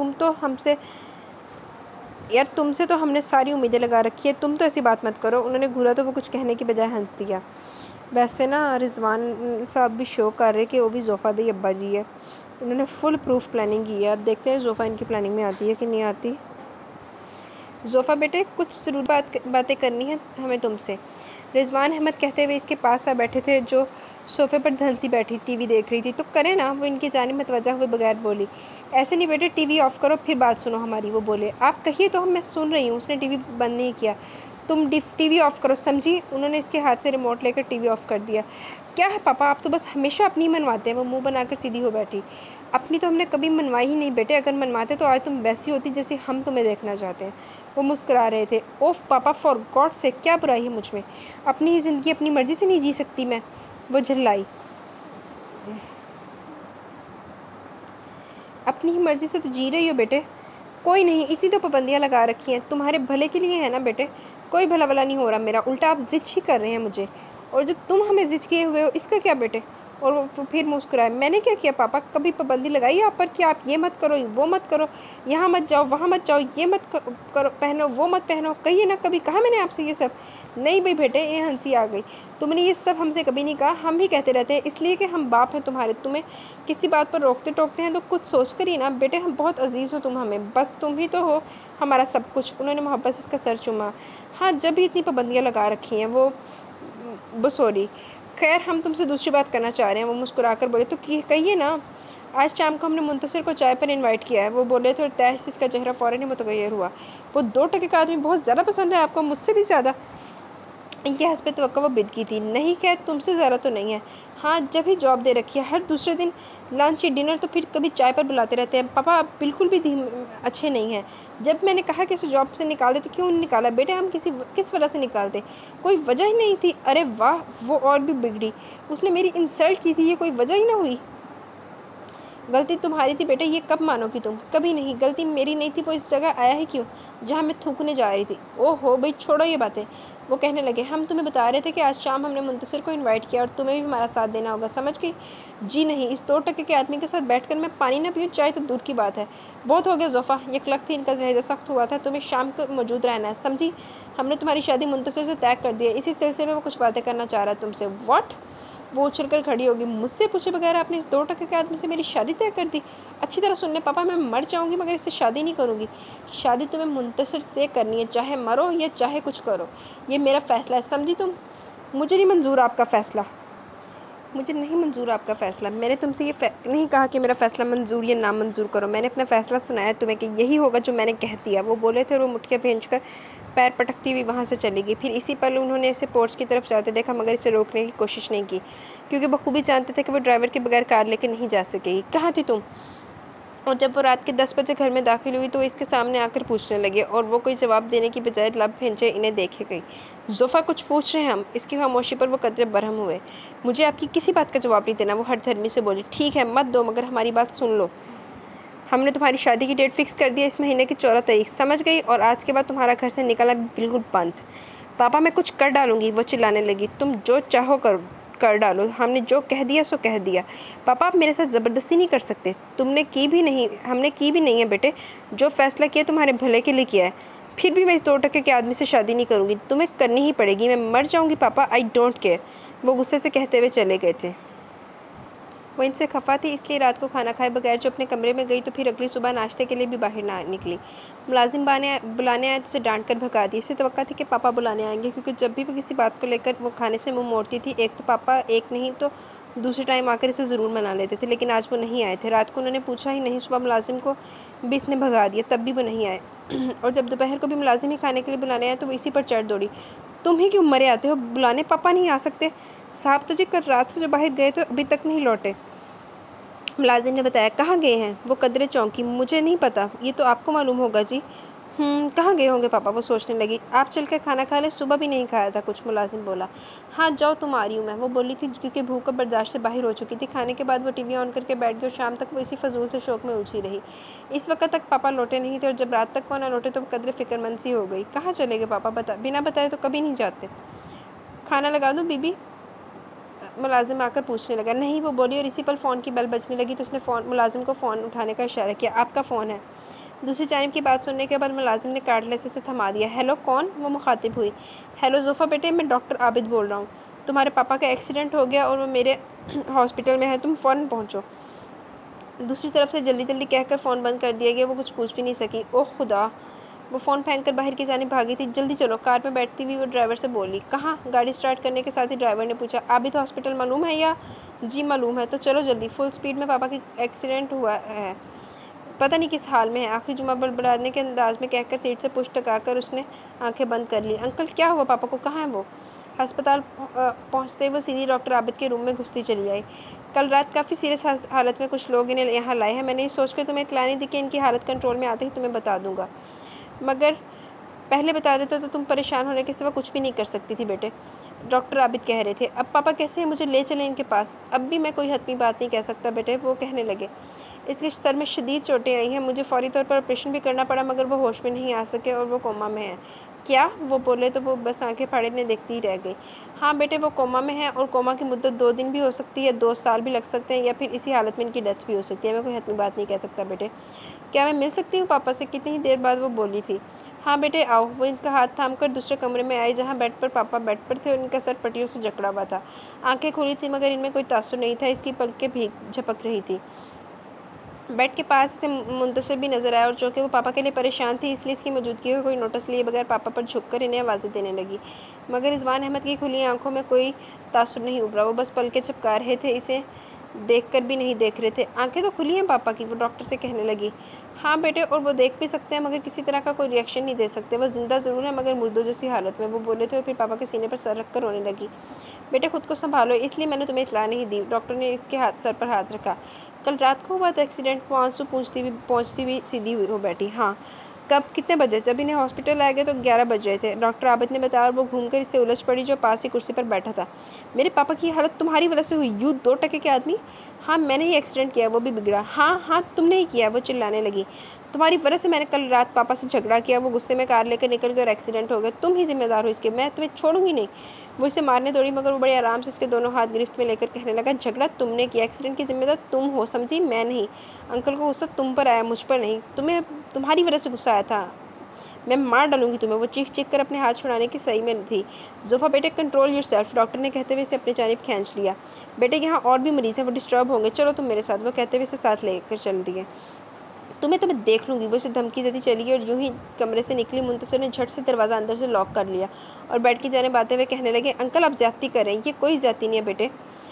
यार तुमसे तो हमने सारी उम्मीदें लगा रखी है, तुम तो ऐसी बात मत करो। उन्होंने घूरा तो वो कुछ कहने की बजाय हंस दिया। वैसे ना रिजवान साहब भी शो कर रहे कि वो भी ज़ोफ़ा दी अब्बा जी है। उन्होंने फुल प्रूफ प्लानिंग की है। अब देखते हैं ज़ोफ़ा इनकी प्लानिंग में आती है कि नहीं आती। ज़ोफ़ा बेटे कुछ ज़रूर बातें करनी है हमें तुमसे। रिजवान अहमद कहते हुए इसके पास आ बैठे थे, जो सोफ़े पर धंसी बैठी टीवी देख रही थी। तो करें ना, वो इनकी जानिब मतवज्जा हुए बगैर बोली। ऐसे नहीं बेटे, टीवी ऑफ़ करो फिर बात सुनो हमारी। वो बोले, आप कहिए तो मैं सुन रही हूँ। उसने टीवी बंद नहीं किया। तुम टीवी ऑफ़ करो समझी। उन्होंने इसके हाथ से रिमोट लेकर टीवी ऑफ़ कर दिया। क्या है पापा, आप तो बस हमेशा अपनी मनवाते हैं। वो मुँह बनाकर सीधी हो बैठी। अपनी तो हमने कभी मनवाई ही नहीं बेटे, अगर मनवाते तो आज तुम वैसी होती जैसे हम तुम्हें देखना चाहते हैं। वो मुस्कुरा रहे थे। ओफ पापा, फॉर गॉड से क्या बुराई है मुझ में? अपनी ही ज़िंदगी अपनी मर्ज़ी से नहीं जी सकती मैं? वो झल्लाई। अपनी ही मर्ज़ी से तो जी रही हो बेटे। कोई नहीं, इतनी तो पाबंदियाँ लगा रखी हैं, तुम्हारे भले के लिए है ना बेटे। कोई भला भला नहीं हो रहा मेरा, उल्टा आप ज़िद ही कर रहे हैं मुझे। और जो तुम हमें ज़िद किए हुए हो इसका क्या बेटे? और वो फिर मुस्कुराए। मैंने क्या किया पापा? कभी पाबंदी लगाई आप पर कि आप ये मत करो, वो मत करो, यहाँ मत जाओ, वहाँ मत जाओ, ये मत करो, पहनो, वो मत पहनो? कहिए ना, कभी कहा मैंने आपसे ये सब? नहीं भाई बेटे, ये हंसी आ गई। तुमने ये सब हमसे कभी नहीं कहा, हम ही कहते रहते हैं, इसलिए कि हम बाप हैं तुम्हारे। तुम्हें किसी बात पर रोकते टोकते हैं तो कुछ सोच कर ही ना बेटे। हम बहुत अजीज़ हो तुम हमें, बस तुम ही तो हो हमारा सब कुछ। उन्होंने मोहब्बत से इसका सर चूमा। हाँ, जब भी इतनी पाबंदियाँ लगा रखी हैं वो सॉरी। खैर हम तुमसे दूसरी बात करना चाह रहे हैं। वो मुस्कुरा कर बोले, तो कहिए ना। आज शाम को हमने मुंतसिर को चाय पर इनवाइट किया है। वो बोले तो तैश से इसका चेहरा फ़ौरन ही मुतगय्यर हुआ। वो 2 टके का आदमी बहुत ज़्यादा पसंद है आपको, मुझसे भी ज़्यादा। इनके हस्ब तवक्को वो बिद की थी। नहीं खैर तुमसे ज़्यादा तो नहीं है। हाँ, जब ही जॉब दे रखी है, हर दूसरे दिन लंच या डिनर तो फिर कभी चाय पर बुलाते रहते हैं। पापा आप बिल्कुल भी अच्छे नहीं हैं। जब मैंने कहा कि इसे जॉब से निकाल दे तो क्यों निकाला बेटे? हम किस वजह से निकालते? कोई वजह ही नहीं थी। अरे वाह, वो और भी बिगड़ी। उसने मेरी इंसल्ट की थी, ये कोई वजह ही ना हुई। गलती तुम्हारी थी बेटे, ये कब मानोगी तुम? कभी नहीं। गलती मेरी नहीं थी। वो इस जगह आया ही क्यों जहाँ मैं थूकने जा रही थी? ओहो भाई छोड़ो ये बातें। वो कहने लगे, हम तुम्हें बता रहे थे कि आज शाम हमने मुंतसिर को इनवाइट किया और तुम्हें भी हमारा साथ देना होगा, समझ गई? जी नहीं, इस 2 टके के आदमी के साथ बैठकर मैं पानी ना पीऊँ चाय तो दूर की बात है। बहुत हो गया ज़ोफ़ा, ये क्लक थी, इनका लहजा सख्त हुआ था। तुम्हें शाम को मौजूद रहना है, समझी? हमने तुम्हारी शादी मुंतसिर से तय कर दी है। इसी सिलसिले में वो कुछ बातें करना चाह रहा है तुमसे। व्हाट? वो उछल कर खड़ी होगी। मुझसे पूछे बगैर आपने इस 2 टके के आदमी से मेरी शादी तय कर दी? अच्छी तरह सुन ले पापा, मैं मर जाऊँगी मगर इससे शादी नहीं करूँगी। शादी तुम्हें मुंतशिर से करनी है, चाहे मरो या चाहे कुछ करो। ये मेरा फ़ैसला है, समझी तुम? मुझे नहीं मंजूर आपका फ़ैसला। मुझे नहीं मंजूर आपका फ़ैसला। मैंने तुमसे ये नहीं कहा कि मेरा फ़ैसला मंजूर या नामंजूर करो। मैंने अपना फ़ैसला सुनाया तुम्हें कि यही होगा जो मैंने कह दिया। वो बोले थे और वो मुटकियाँ भींचकर पैर पटकती हुई वहाँ से चली गई। फिर इसी पल उन्होंने इसे पोर्च की तरफ जाते देखा मगर इसे रोकने की कोशिश नहीं की, क्योंकि बखूबी जानते थे कि वो ड्राइवर के बगैर कार लेकर नहीं जा सकेगी। कहाँ थी तुम? और जब वो रात के 10 बजे घर में दाखिल हुई तो इसके सामने आकर पूछने लगे और वो कोई जवाब देने की बजाय लब भींचे इन्हें देखे गई। ज़ोफ़ा, कुछ पूछ रहे हैं हम। इसकी खामोशी पर वो कदरे बरहम हुए। मुझे आपकी किसी बात का जवाब नहीं देना, वो हठधर्मी से बोली। ठीक है, मत दो, मगर हमारी बात सुन लो। हमने तुम्हारी शादी की डेट फिक्स कर दी है इस महीने की 14 तारीख, समझ गई? और आज के बाद तुम्हारा घर से निकलना बिल्कुल बंद। पापा, मैं कुछ कर डालूंगी, वो चिल्लाने लगी। तुम जो चाहो कर डालो, हमने जो कह दिया सो कह दिया। पापा, आप मेरे साथ ज़बरदस्ती नहीं कर सकते। हमने की भी नहीं है बेटे। जो फैसला किया तुम्हारे भले के लिए किया है। फिर भी मैं इस 2 टके के आदमी से शादी नहीं करूँगी। तुम्हें करनी ही पड़ेगी। मैं मर जाऊँगी पापा, आई डोंट केयर, वो गुस्से से कहते हुए चले गए थे। वो इनसे खफा थी, इसलिए रात को खाना खाए बगैर जो अपने कमरे में गई तो फिर अगली सुबह नाश्ते के लिए भी बाहर ना निकली। मुलाजिम बुलाने आए तो उसे डांट कर भगा दी। इसे तवक्का थी कि पापा बुलाने आएंगे, क्योंकि जब भी वो किसी बात को लेकर वो खाने से मुंह मोड़ती थी, एक तो पापा, एक नहीं तो दूसरे टाइम आकर इसे ज़रूर मना लेते थे। लेकिन आज वो नहीं आए थे। रात को उन्होंने पूछा ही नहीं, सुबह मुलाजिम को भी इसने भगा दिया, तब भी वो नहीं आए। और जब दोपहर को भी मुलाजिम ही खाने के लिए बुलाने आए तो वो इसी पर चढ़ दौड़ी। तुम ही क्यों मरे आते हो बुलाने? पापा नहीं आ सकते? साहब तो जी कल रात से जो बाहर गए तो अभी तक नहीं लौटे। मुलाजिम ने बताया। कहाँ गए हैं? वो कदरे चौंकी। मुझे नहीं पता, ये तो आपको मालूम होगा जी। कहाँ गए होंगे पापा? वो सोचने लगी। आप चल कर खाना खा ले, सुबह भी नहीं खाया था कुछ, मुलाजिम बोला। हाँ जाओ, तुम आ रही हूँ मैं, वो बोली थी, क्योंकि भूख का बर्दाश्त से बाहर हो चुकी थी। खाने के बाद वो टीवी ऑन करके बैठ गई और शाम तक वो इसी फजूल से शौक में उलझी रही। इस वक्त तक पापा लौटे नहीं थे और जब रात तक वो ना लौटे तो वो कदरे फिक्रमंद सी हो गई। कहाँ चले गए पापा? बिना बताए तो कभी नहीं जाते। खाना लगा दूँ बीबी? मुलाजिम आकर पूछने लगा। नहीं, वो बोली, और इसी पर फ़ोन की बेल बजने लगी तो उसने मुलाजिम को फ़ोन उठाने का इशारा किया। आपका फ़ोन है। दूसरी जानिब की बात सुनने के बाद मुलाजिम ने कार्डलेस से थमा दिया। हेलो, कौन? वो मुखातिब हुई। हेलो ज़ोफ़ा बेटे, मैं डॉक्टर आबिद बोल रहा हूँ। तुम्हारे पापा का एक्सीडेंट हो गया और वो मेरे हॉस्पिटल में है, तुम फ़ौरन पहुँचो। दूसरी तरफ से जल्दी जल्दी कहकर फ़ोन बंद कर दिया गया। वो कुछ पूछ भी नहीं सकी। ओह खुदा! वो फ़ोन फेंक कर बाहर की जानिब भागी थी। जल्दी चलो, कार में बैठती हुई वो ड्राइवर से बोली। कहाँ? गाड़ी स्टार्ट करने के साथ ही ड्राइवर ने पूछा। आबिद हॉस्पिटल मालूम है या? जी मालूम है। तो चलो जल्दी। फुल स्पीड में पापा की एक्सीडेंट हुआ है, पता नहीं किस हाल में है, आखिरी जुमा बड़बड़ाने के अंदाज में कहकर सीट से पुश टकाकर उसने आंखें बंद कर ली। अंकल, क्या हुआ पापा को? कहाँ है वो? अस्पताल पहुँचते वो सीधी डॉक्टर आबिद के रूम में घुसती चली आई। कल रात काफ़ी सीरियस हालत में कुछ लोग इन्हें यहाँ लाए हैं। मैंने ये सोचकर तुम्हें इत्तला नहीं दी कि इनकी हालत कंट्रोल में आते ही तुम्हें बता दूंगा, मगर पहले बता देते तो तुम परेशान होने के सिवा कुछ भी नहीं कर सकती थी बेटे, डॉक्टर आबिद कह रहे थे। अब पापा कैसे हैं? मुझे ले चलें इनके पास? अब भी मैं कोई हतमी बात नहीं कह सकता बेटे, वो कहने लगे। इसके सर में शदीद चोटें आई हैं, मुझे फौरी तौर पर ऑपरेशन भी करना पड़ा, मगर वो होश में नहीं आ सके और वो कोमा में है। क्या? वो बोले तो वो बस आंखें फाड़े देखती ही रह गई। हाँ बेटे, वो कोमा में है और कोमा की मुद्दत 2 दिन भी हो सकती है, 2 साल भी लग सकते हैं, या फिर इसी हालत में इनकी डेथ भी हो सकती है। मैं कोई हतमी बात नहीं कह सकता बेटे। क्या मैं मिल सकती हूँ पापा से? कितनी ही देर बाद वो बोली थी। हाँ बेटे आओ। वो इनका हाथ थामकर दूसरे कमरे में आई जहाँ पापा बेड पर थे और इनका सर पट्टियों से जकड़ा हुआ था। आंखें खुली थी मगर इनमें कोई तासुर नहीं था, इसकी पलकें भीग झपक रही थी। बेड के पास से मुंतशिर भी नजर आया और चूँकि वो पापा के लिए परेशान थी इसलिए इसकी मौजूदगी का कोई नोटिस लिए बगैर पापा पर झुककर इन्हें आवाज़ें देने लगी, मगर रिजवान अहमद की खुली आंखों में कोई तासुर नहीं उभरा। वो बस पलकें झपका रहे थे, इसे देखकर भी नहीं देख रहे थे। आंखें तो खुली हैं पापा की, वो डॉक्टर से कहने लगी। हाँ बेटे, और वो देख भी सकते हैं मगर किसी तरह का कोई रिएक्शन नहीं दे सकते। वो जिंदा ज़रूर है मगर मुर्दों जैसी हालत में, वो बोले थे और फिर पापा के सीने पर सर रख कर रोने लगी। बेटे खुद को संभालो, इसलिए मैंने तुम्हें इत्तला नहीं दी। डॉक्टर ने इसके सर पर हाथ रखा। कल रात को हुआ था एक्सीडेंट? वो आंसू पहुँचती हुई सीधी हुई हो बैठी। हाँ। कब? कितने बजे? जब इन्हें हॉस्पिटल लाए गए तो 11 बज रहे थे, डॉक्टर आबिद ने बताया, और वो घूमकर इससे उलझ पड़ी जो पास ही कुर्सी पर बैठा था। मेरे पापा की हालत तुम्हारी वजह से हुई? 2 टके के आदमी? हाँ मैंने ही एक्सीडेंट किया, वो भी बिगड़ा। हाँ हाँ तुमने ही किया, वो चिल्लाने लगी। तुम्हारी वजह से मैंने कल रात पापा से झगड़ा किया, वो गुस्से में कार लेकर निकल गए और एक्सीडेंट हो गया। तुम ही जिम्मेदार हो इसके, मैं तुम्हें छोड़ूंगी नहीं। वो इसे मारने दौड़ी मगर वो बड़े आराम से इसके दोनों हाथ गिरफ्त में लेकर कहने लगा, झगड़ा तुमने किया, एक्सीडेंट की जिम्मेदार तुम हो, समझी? मैं नहीं। अंकल को गुस्सा तुम पर आया, मुझ पर नहीं। तुम्हारी वजह से गुस्सा आया था। मैं मार डालूंगी तुम्हें। वो चीख चीख कर अपने हाथ छुड़ाने की सही में थी। जोफ़ा बेटे कंट्रोल योरसेल्फ, डॉक्टर ने कहते हुए इसे अपनी जानिब खींच लिया। बेटे यहाँ और भी मरीज़ हैं, वो डिस्टर्ब होंगे, चलो तुम मेरे साथ, वो कहते हुए इसे साथ लेकर चल दिए। तुम्हें देख लूँगी, वो इसे धमकी देती चली गई और यूं ही कमरे से निकली मुंतसिर ने झट से दरवाज़ा अंदर से लॉक कर लिया और बेड की जानिब आते हुए कहने लगे, अंकल आप ज़्यादती कर रहे हैं, ये कोई ज़्यादती नहीं है बेटे।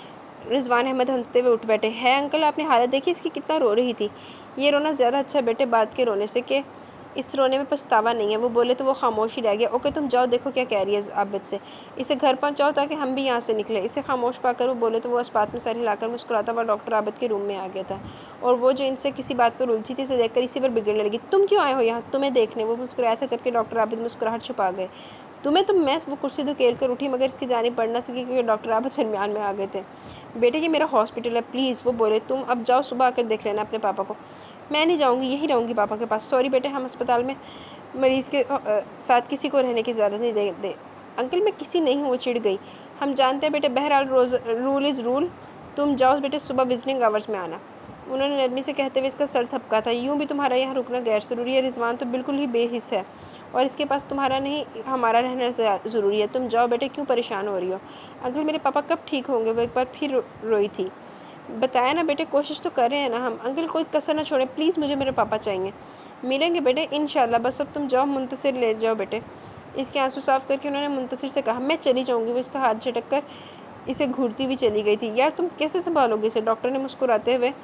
रिजवान अहमद हंसते हुए उठ बैठे। है अंकल, आपने हालत देखी इसकी, कितना रो रही थी। ये रोना ज़्यादा अच्छा है बेटे बात के रोने से, कि इस रोने में पछतावा नहीं है। वो बोले तो वो खामोश ही रह गया। ओके तुम जाओ, देखो क्या कह रही है आबिद से, इसे घर पहुंचाओ ताकि हम भी यहाँ से निकले। इसे खामोश पाकर वो बोले तो वो अस्पात में सर हिलाकर मुस्कुराता हुआ डॉक्टर आबिद के रूम में आ गया था और वो जो इनसे किसी बात पर उलझी थी इसे देखकर इसी पर बिगड़ने लगी। तुम क्यों आए हो यहाँ? तुम्हें देखने, वो मुस्कुराया था जबकि डॉक्टर आबिद मुस्कुराहट छुपा गए। तुम्हें तो मैं, वो कुर्सी धकेल कर उठी मगर इसकी जानिब बढ़ ना सकी क्योंकि डॉक्टर आबिद दरमियान में आ गए थे। बेटे ये मेरा हॉस्पिटल है, प्लीज़, वो बोले, तुम अब जाओ, सुबह आकर देख लेना अपने पापा को। मैं नहीं जाऊँगी, यहीं रहूँगी पापा के पास। सॉरी बेटे, हम अस्पताल में मरीज़ के साथ किसी को रहने की इजाज़त नहीं दे। अंकल मैं किसी नहीं हूँ, वो चिढ़ गई। हम जानते हैं बेटे, बहरहाल रूल इज़ रूल। तुम जाओ बेटे, सुबह विजिटिंग आवर्स में आना। उन्होंने नरमी से कहते हुए इसका सर थपका था। यूँ भी तुम्हारा यहाँ रुकना गैर ज़रूरी है। रिजवान तो बिल्कुल ही बेहिस है और इसके पास तुम्हारा नहीं हमारा रहना ज़रूरी है। तुम जाओ बेटे, क्यों परेशान हो रही हो? अंकल मेरे पापा कब ठीक होंगे? वो एक बार फिर रोई थी। बताया ना बेटे, कोशिश तो कर रहे हैं ना हम। अंकल कोई कसर ना छोड़े प्लीज़, मुझे मेरे पापा चाहिए। मिलेंगे बेटे इंशाल्लाह, बस अब तुम जाओ, मुंतसिर ले जाओ बेटे। इसके आंसू साफ करके उन्होंने मुंतसिर से कहा, मैं चली जाऊँगी। वो इसका हाथ झटक कर इसे घूरती हुई चली गई थी। यार तुम कैसे संभालोगे इसे? डॉक्टर ने मुस्कुराते हुए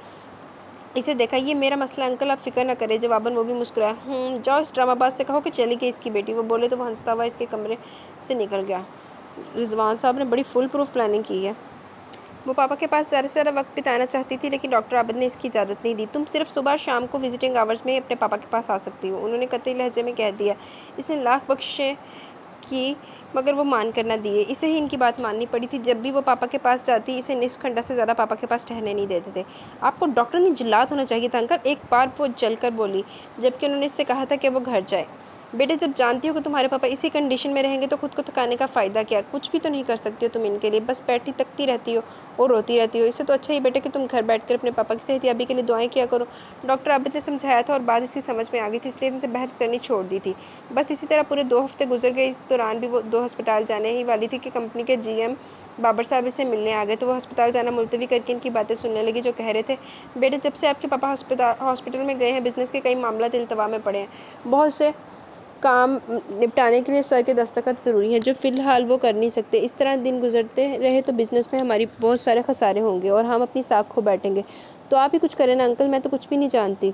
इसे देखा। ये मेरा मसला अंकल, आप फिक्र ना करें। जवाबन वो भी मुस्कुराया। जाओ इस ड्रामाबाज से कहो कि चली गई इसकी बेटी। वो बोले तो वो हंसता हुआ इसके कमरे से निकल गया। रिजवान साहब ने बड़ी फुल प्रूफ प्लानिंग की है। वो पापा के पास ज़्यादा से ज़्यादा वक्त बिताना चाहती थी लेकिन डॉक्टर आबिद ने इसकी इजाज़त नहीं दी। तुम सिर्फ सुबह शाम को विजिटिंग आवर्स में अपने पापा के पास आ सकती हो, उन्होंने कतई लहजे में कह दिया। इसने लाख बख्शे की मगर वो मान कर ना दिए। इसे ही इनकी बात माननी पड़ी थी। जब भी वो पापा के पास जाती इसे निसफ घंटा से ज़्यादा पापा के पास ठहरने नहीं देते थे। आपको डॉक्टर ने जिल्लात होना चाहिए था अंकल, एक बार वो जलकर बोली जबकि उन्होंने इससे कहा था कि वो घर जाए। बेटे जब जानती हो कि तुम्हारे पापा इसी कंडीशन में रहेंगे तो खुद को थकाने का फ़ायदा क्या? कुछ भी तो नहीं कर सकती हो तुम इनके लिए, बस बैठी तकती रहती हो और रोती रहती हो। इससे तो अच्छा ही बेटे कि तुम घर बैठकर अपने पापा की सेहतयाबी के लिए दुआएं किया करो। डॉक्टर आबिद ने समझाया था और बात इसकी समझ में आ गई थी, इसलिए इनसे बहस करनी छोड़ दी थी। बस इसी तरह पूरे 2 हफ्ते गुजर गए। इस दौरान भी वो 2 अस्पताल जाने ही वाली थी कि कंपनी के GM बाबर साहब इससे मिलने आ गए तो वो अस्पताल जाना मुलतवी करके इनकी बातें सुनने लगी, जो कह रहे थे, बेटे जब से आपके पापा हॉस्पिटल में गए हैं बिज़नेस के कई मामला इल्तवा में पड़े हैं। बहुत से काम निपटाने के लिए सर के दस्तखत ज़रूरी है जो फ़िलहाल वो कर नहीं सकते। इस तरह दिन गुजरते रहे तो बिज़नेस में हमारी बहुत सारे खसारे होंगे और हम अपनी साख खो बैठेंगे। तो आप ही कुछ करें ना अंकल, मैं तो कुछ भी नहीं जानती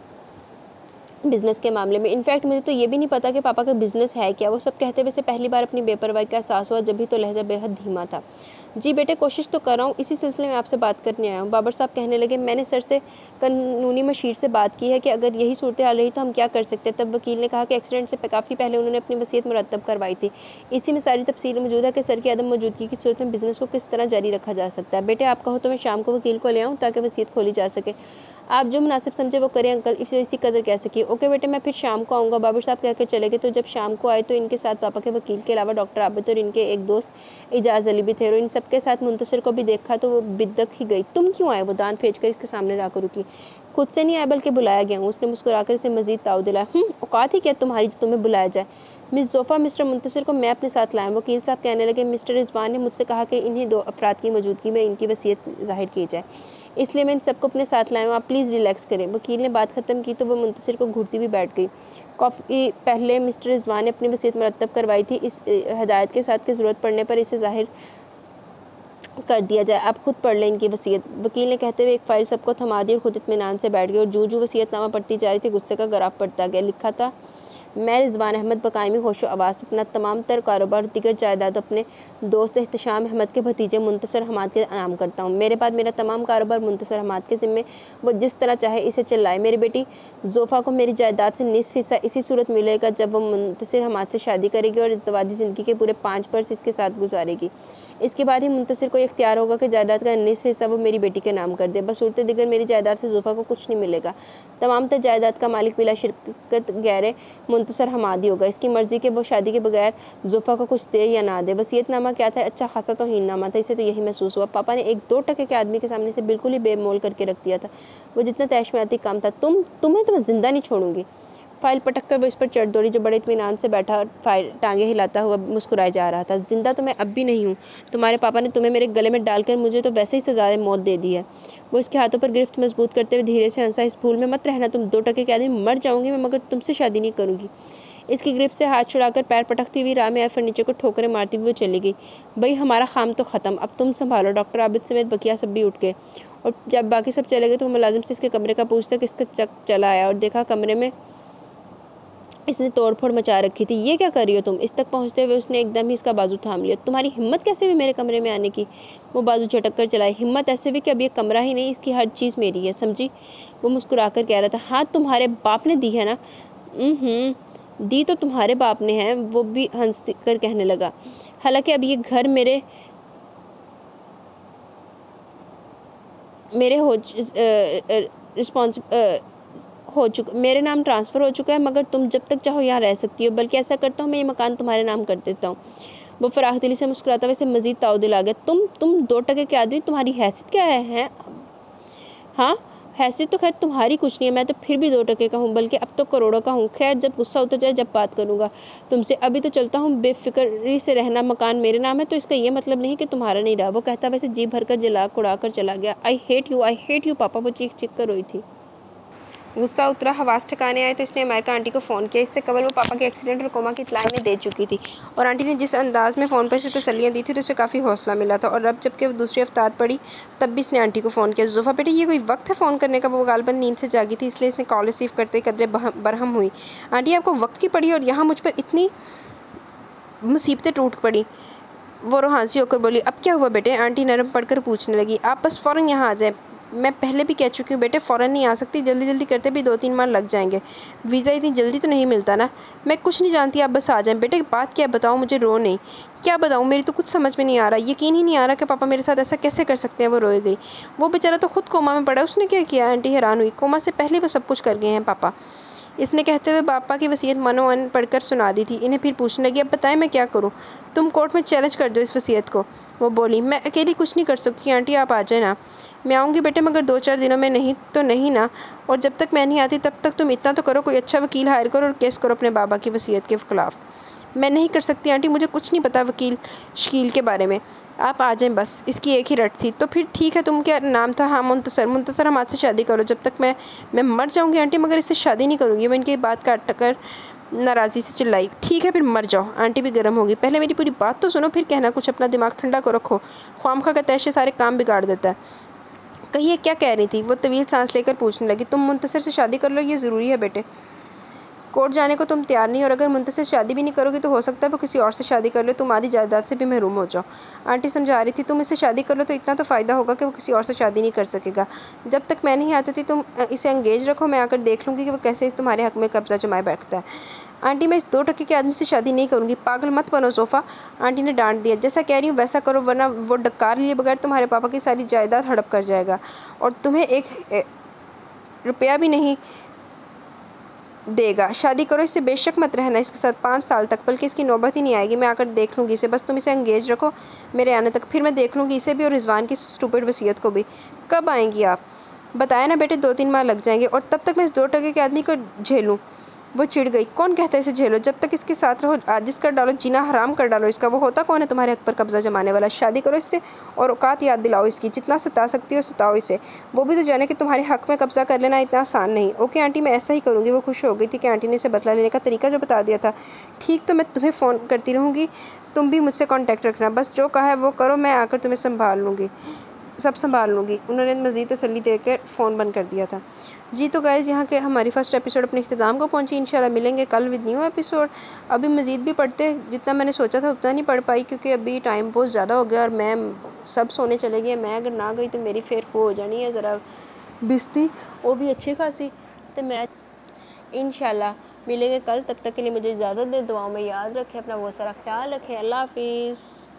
बिज़नेस के मामले में। इनफैक्ट मुझे तो ये भी नहीं पता कि पापा का बिज़नेस है क्या। वो सब कहते हुए से पहली बार अपनी बेपरवाही का एहसास हुआ, जब भी तो लहजा बेहद धीमा था। जी बेटे कोशिश तो कर रहा हूँ, इसी सिलसिले में आपसे बात करने आया हूँ। बाबर साहब कहने लगे, मैंने सर से कानूनी मशीर से बात की है कि अगर यही सूरत हाल रही तो हम क्या कर सकते हैं। तब वकील ने कहा कि एक्सीडेंट से काफ़ी पहले उन्होंने अपनी वसीयत मुरतब करवाई थी। इसी में सारी तफसील मौजूद है कि सर की अदम मौजूदगी की सूरत में बिज़नेस को किस तरह जारी रखा जा सकता है। बेटे आप कहो तो मैं शाम को वकील को ले आऊँ ताकि वसीयत खोली जा सके। आप जो मुनासिब समझे वो करें अंकल, इसी कदर कह सकिए। ओके बेटे मैं फिर शाम को आऊँगा। बाबर साहब कहकर चले गए। तो जब शाम को आए तो इनके साथ पापा के वकील के अलावा डॉक्टर आबिद और इनके एक दोस्त इजाज़ अली भी थे और इन सबके साथ मुंतसिर को भी देखा तो वो बिदक ही गई। तुम क्यों आए? वो दांत फेंच कर इसके सामने लाकर रुकी। खुद से नहीं आया बल्कि बुलाया गया हूँ, उसने मुस्कुराकर इसे मजीद ताव दिलाया। औकात ही क्या तुम्हारी जो तुम्हें बुलाया जाए। मिस जोफ़ा मिस्टर मुंतसिर को मैं अपने साथ लाया। वकील साहब कहने लगे, मिस्टर रिजवान ने मुझसे कहा कि इन्हीं 2 अफराद की मौजूदगी में इनकी वसीयत ज़ाहिर की जाए, इसलिए मैं इन सबको अपने साथ लाया हूँ। आप प्लीज़ रिलैक्स करें। वकील ने बात ख़त्म की तो वो मुंतसिर को घूरती हुई बैठ गई। कॉफ़ी पहले मिस्टर रिजवान ने अपनी वसीयत मुरतब करवाई थी, इस हदायत के साथ कि ज़रूरत पड़ने पर इसे ज़ाहिर कर दिया जाए। आप खुद पढ़ लें इनकी वसीयत। वकील ने कहते हुए एक फ़ाइल सबको थमा दी और खुद इत्मीनान से बैठ गए और जू वसीयतनामा पढ़ती जा रही थी गुस्से का गराफ पड़ता गया। लिखा था, मैं रिजवान अहमद बकायमी होशो आवाज़ अपना तमाम तर कारोबार दिगर जायदाद अपने दोस्त एहतशाम अहमद के भतीजे मुंतसर हमाद के नाम करता हूँ। मेरे बाद मेरा तमाम कारोबार मुंतसर हमाद के ज़िम्मे, वो जिस तरह चाहे इसे चलाए। मेरी बेटी जोफ़ा को मेरी जायदाद से निसफ हिस्सा इसी सूरत मिलेगा जब वो मुंतसर हमाद से शादी करेगी और ज़वाजी ज़िंदगी के पूरे 5 बरस इसके साथ गुजारेगी। इसके बाद ही मुंतसिर को इख्तियार होगा कि जायदाद का निसफ हिस्सा वो मेरी बेटी के नाम कर दे। बस सूरत दिगर मेरी जायदाद से जोफ़ा को कुछ नहीं मिलेगा। तमाम तर जायदाद का मालिक बिला शिरकत गैर मुंतसर हमादी होगा। इसकी मर्ज़ी के वो शादी के बगैर जोफ़ा को कुछ दे या ना दे। वसीयतनामा क्या था? अच्छा खासा तौहीननामा था। इसे तो यही महसूस हुआ पापा ने 1-2 टके के आदमी के सामने से बिल्कुल ही बेमोल करके रख दिया था। वो जितना तैश में आती काम था। तुम्हें तो मैं ज़िंदा नहीं छोड़ूंगी। फाइल पटक कर वो इस पर चढ़ दौड़ी, जो बड़े इत्मीनान से बैठा और फाइल टांगे हिलाता हुआ मुस्कुराए जा रहा था। ज़िंदा तो मैं अब भी नहीं हूँ, तुम्हारे पापा ने तुम्हें मेरे गले में डालकर मुझे तो वैसे ही सज़ाए मौत दे दी है। वो इसके हाथों पर गिरफ्त मजबूत करते हुए धीरे से हंसा। इस भूल में मत रहना, तुम 2 टके के आदमी, मर जाऊँगी मैं मगर तुमसे शादी नहीं करूँगी। इसकी गिरफ्त से हाथ छुड़ाकर पैर पटकती हुई राह में आए फर्नीचर को ठोकरें मारती हुई वो चली गई। भाई हमारा काम तो ख़त्म, अब तुम संभालो। डॉक्टर आबिद समेत बकिया सब भी उठ गए और जब बाकी सब चले गए तो वो मुलाजिम से इसके कमरे का पूछता किसका चक चला आया और देखा कमरे में इसने तोड़फोड़ मचा रखी थी। ये क्या कर रही हो तुम? इस तक पहुंचते हुए उसने एकदम ही इसका बाजू थाम लिया। तुम्हारी हिम्मत कैसे हुई मेरे कमरे में आने की? वो बाजू झटक कर चलाई। हिम्मत ऐसे भी कि अब ये कमरा ही नहीं, इसकी हर चीज़ मेरी है, समझी? वो मुस्कुरा कर कह रहा था। हाँ तुम्हारे बाप ने दी है ना? दी तो तुम्हारे बाप ने है, वो भी हंस कर कहने लगा। हालांकि अब ये घर मेरे हो चुका, मेरे नाम ट्रांसफ़र हो चुका है, मगर तुम जब तक चाहो यहाँ रह सकती हो। बल्कि ऐसा करता हूँ मैं ये मकान तुम्हारे नाम कर देता हूँ। वो फराख दिली से मुस्कुराता वैसे मज़ीद ताव दिला गया। तुम 2 टके के आदमी, तुम्हारी हैसियत क्या है? हाँ हैसियत तो खैर तुम्हारी कुछ नहीं है, मैं तो फिर भी 2 टके का हूँ, बल्कि अब तो करोड़ों का हूँ। खैर जब गुस्सा उतर जाए जब बात करूँगा तुमसे। अभी तो चलता हूँ, बेफिक्री से रहना। मकान मेरे नाम है तो इसका ये मतलब नहीं कि तुम्हारा नहीं रहा। वो कहता वैसे जी भरकर जला उड़ा कर चला गया। आई हेट यू पापा, वो चीख चीख कर रोई थी। गुस्सा उतरा, हवास ठिकाने आए तो इसने अमेरिका आंटी को फ़ोन किया। इससे कबल वो पापा के एक्सीडेंट और कोमा की इत्तलाई में दे चुकी थी और आंटी ने जिस अंदाज़ में फ़ोन पर से तसल्लियाँ दी थी तो उसे काफ़ी हौसला मिला था। और अब जबकि वो दूसरी अफ्तार पड़ी तब भी इसने आंटी को फ़ोन किया। ज़ुफ़ा बेटे ये कोई वक्त है फ़ोन करने का? वो गालबन नींद से जागी थी, इसलिए इसने कॉल रिसीव करते ही कदरे बरहम हुई। आंटी आपको वक्त की पड़ी और यहाँ मुझ पर इतनी मुसीबतें टूट पड़ी। वो रोहानसी होकर बोली। अब क्या हुआ बेटे? आंटी नरम पड़कर पूछने लगी। आप बस फ़ौरन यहाँ आ जाए। मैं पहले भी कह चुकी हूँ बेटे, फ़ौरन नहीं आ सकती, जल्दी जल्दी करते भी 2-3 माह लग जाएंगे। वीज़ा इतनी जल्दी तो नहीं मिलता ना। मैं कुछ नहीं जानती, आप बस आ जाएं। बेटे बात क्या बताओ मुझे, रो नहीं। क्या बताऊँ, मेरी तो कुछ समझ में नहीं आ रहा। यकीन ही नहीं आ रहा कि पापा मेरे साथ ऐसा कैसे कर सकते हैं। वो रोए गई। वो बेचारा तो खुद कोमा में पड़ा, उसने क्या किया? आंटी हैरान हुई। कोमा से पहले वो सब कुछ कर गए हैं पापा, इसने कहते हुए पापा की वसीयत मनो मन पढ़कर सुना दी थी। इन्हें फिर पूछने लगी। अब बताएं मैं क्या करूं? तुम कोर्ट में चैलेंज कर दो इस वसीयत को। वो बोली। मैं अकेली कुछ नहीं कर सकती आंटी, आप आ जाए ना। मैं आऊँगी बेटे, मगर 2-4 दिनों में नहीं तो नहीं ना। और जब तक मैं नहीं आती तब तक तुम इतना तो करो, कोई अच्छा वकील हायर करो और केस करो अपने बाबा की वसीयत के ख़िलाफ़। मैं नहीं कर सकती आंटी, मुझे कुछ नहीं पता वकील शकील के बारे में। आप आ जाएं बस, इसकी एक ही रट थी। तो फिर ठीक है, तुम क्या नाम था? हाँ मुंतसर, हम आज से शादी करो। जब तक मैं मर जाऊंगी आंटी, मगर इससे शादी नहीं करूँगी। मैं इनकी बात काट कर नाराज़ी से चिल्लाई। ठीक है फिर मर जाओ। आंटी भी गर्म होगी। पहले मेरी पूरी बात तो सुनो, फिर कहना कुछ। अपना दिमाग ठंडा को रखो, ख्वामखा का तैश सारे काम बिगाड़ देता है। कहिए क्या कह रही थी? वो तवील सांस लेकर पूछने लगी। तुम मुंतसर से शादी कर लो, ये ज़रूरी है बेटे। कोर्ट जाने को तुम तैयार नहीं, और अगर मुंतसर शादी भी नहीं करोगी तो हो सकता है वो किसी और से शादी कर ले, तुम आधी जायदाद से भी महरूम हो जाओ। आंटी समझा रही थी। तुम इससे शादी कर लो तो इतना तो फ़ायदा होगा कि वो किसी और से शादी नहीं कर सकेगा। जब तक मैं नहीं आती थी तुम इसे एंगेज रखो, मैं आकर देख लूँगी कि वो कैसे इस तुम्हारे हक़ में कब्जा जमाए बैठता है। आंटी मैं इस 2 टके के आदमी से शादी नहीं करूँगी। पागल मत बनो सोफ़ा, आंटी ने डांट दिया। जैसा कह रही हूँ वैसा करो, वरना वो डकार लिए बगैर तुम्हारे पापा की सारी जायदाद हड़प कर जाएगा और तुम्हें 1 रुपया भी नहीं देगा। शादी करो इससे, बेशक मत रहना इसके साथ 5 साल तक, बल्कि इसकी नौबत ही नहीं आएगी। मैं आकर देख लूँगी इसे, बस तुम इसे एंगेज रखो मेरे आने तक, फिर मैं देख लूँगी इसे भी और रिजवान की स्टूपिड वसीयत को भी। कब आएंगी आप? बताया ना बेटे, 2-3 माह लग जाएंगे, और तब तक मैं इस 2 टके के आदमी को झेलूँ? वो चिढ़ गई। कौन कहता है इसे झेलो? जब तक इसके साथ रहो आजिज़ कर डालो, जीना हराम कर डालो इसका। वो होता कौन है तुम्हारे हक पर कब्जा जमाने वाला? शादी करो इससे और औकात याद दिलाओ इसकी। जितना सता सकती हो सताओ इसे। वो भी तो जाने कि तुम्हारे हक में कब्जा कर लेना इतना आसान नहीं। ओके आंटी, मैं ऐसा ही करूँगी। वो खुश हो गई थी कि आंटी ने इसे बदला लेने का तरीका जो बता दिया था। ठीक, तो मैं तुम्हें फ़ोन करती रहूँगी, तुम भी मुझसे कॉन्टैक्ट रखना। बस जो कहा है वो करो, मैं आकर तुम्हें सब संभाल लूँगी। उन्होंने मज़ीद तसल्ली देकर फ़ोन बंद कर दिया था। जी तो गाइज़, यहाँ के हमारी फ़र्स्ट एपिसोड अपने इख्तिताम को पहुँची। इंशाल्लाह मिलेंगे कल विद न्यू एपिसोड। अभी मज़ीद भी पढ़ते, जितना मैंने सोचा था उतना नहीं पढ़ पाई, क्योंकि अभी टाइम बहुत ज़्यादा हो गया और मैं सब सोने चले गए। मैं अगर ना गई तो मेरी फिर वो हो जानी है ज़रा बिस्ती, वो भी अच्छी खासी। तो मैं इंशाल्लाह मिलेंगे कल। तब तक के लिए मुझे इजाज़त दे। दुआओं में याद रखें, अपना बहुत सारा ख्याल रखें। अल्लाह हाफिज़।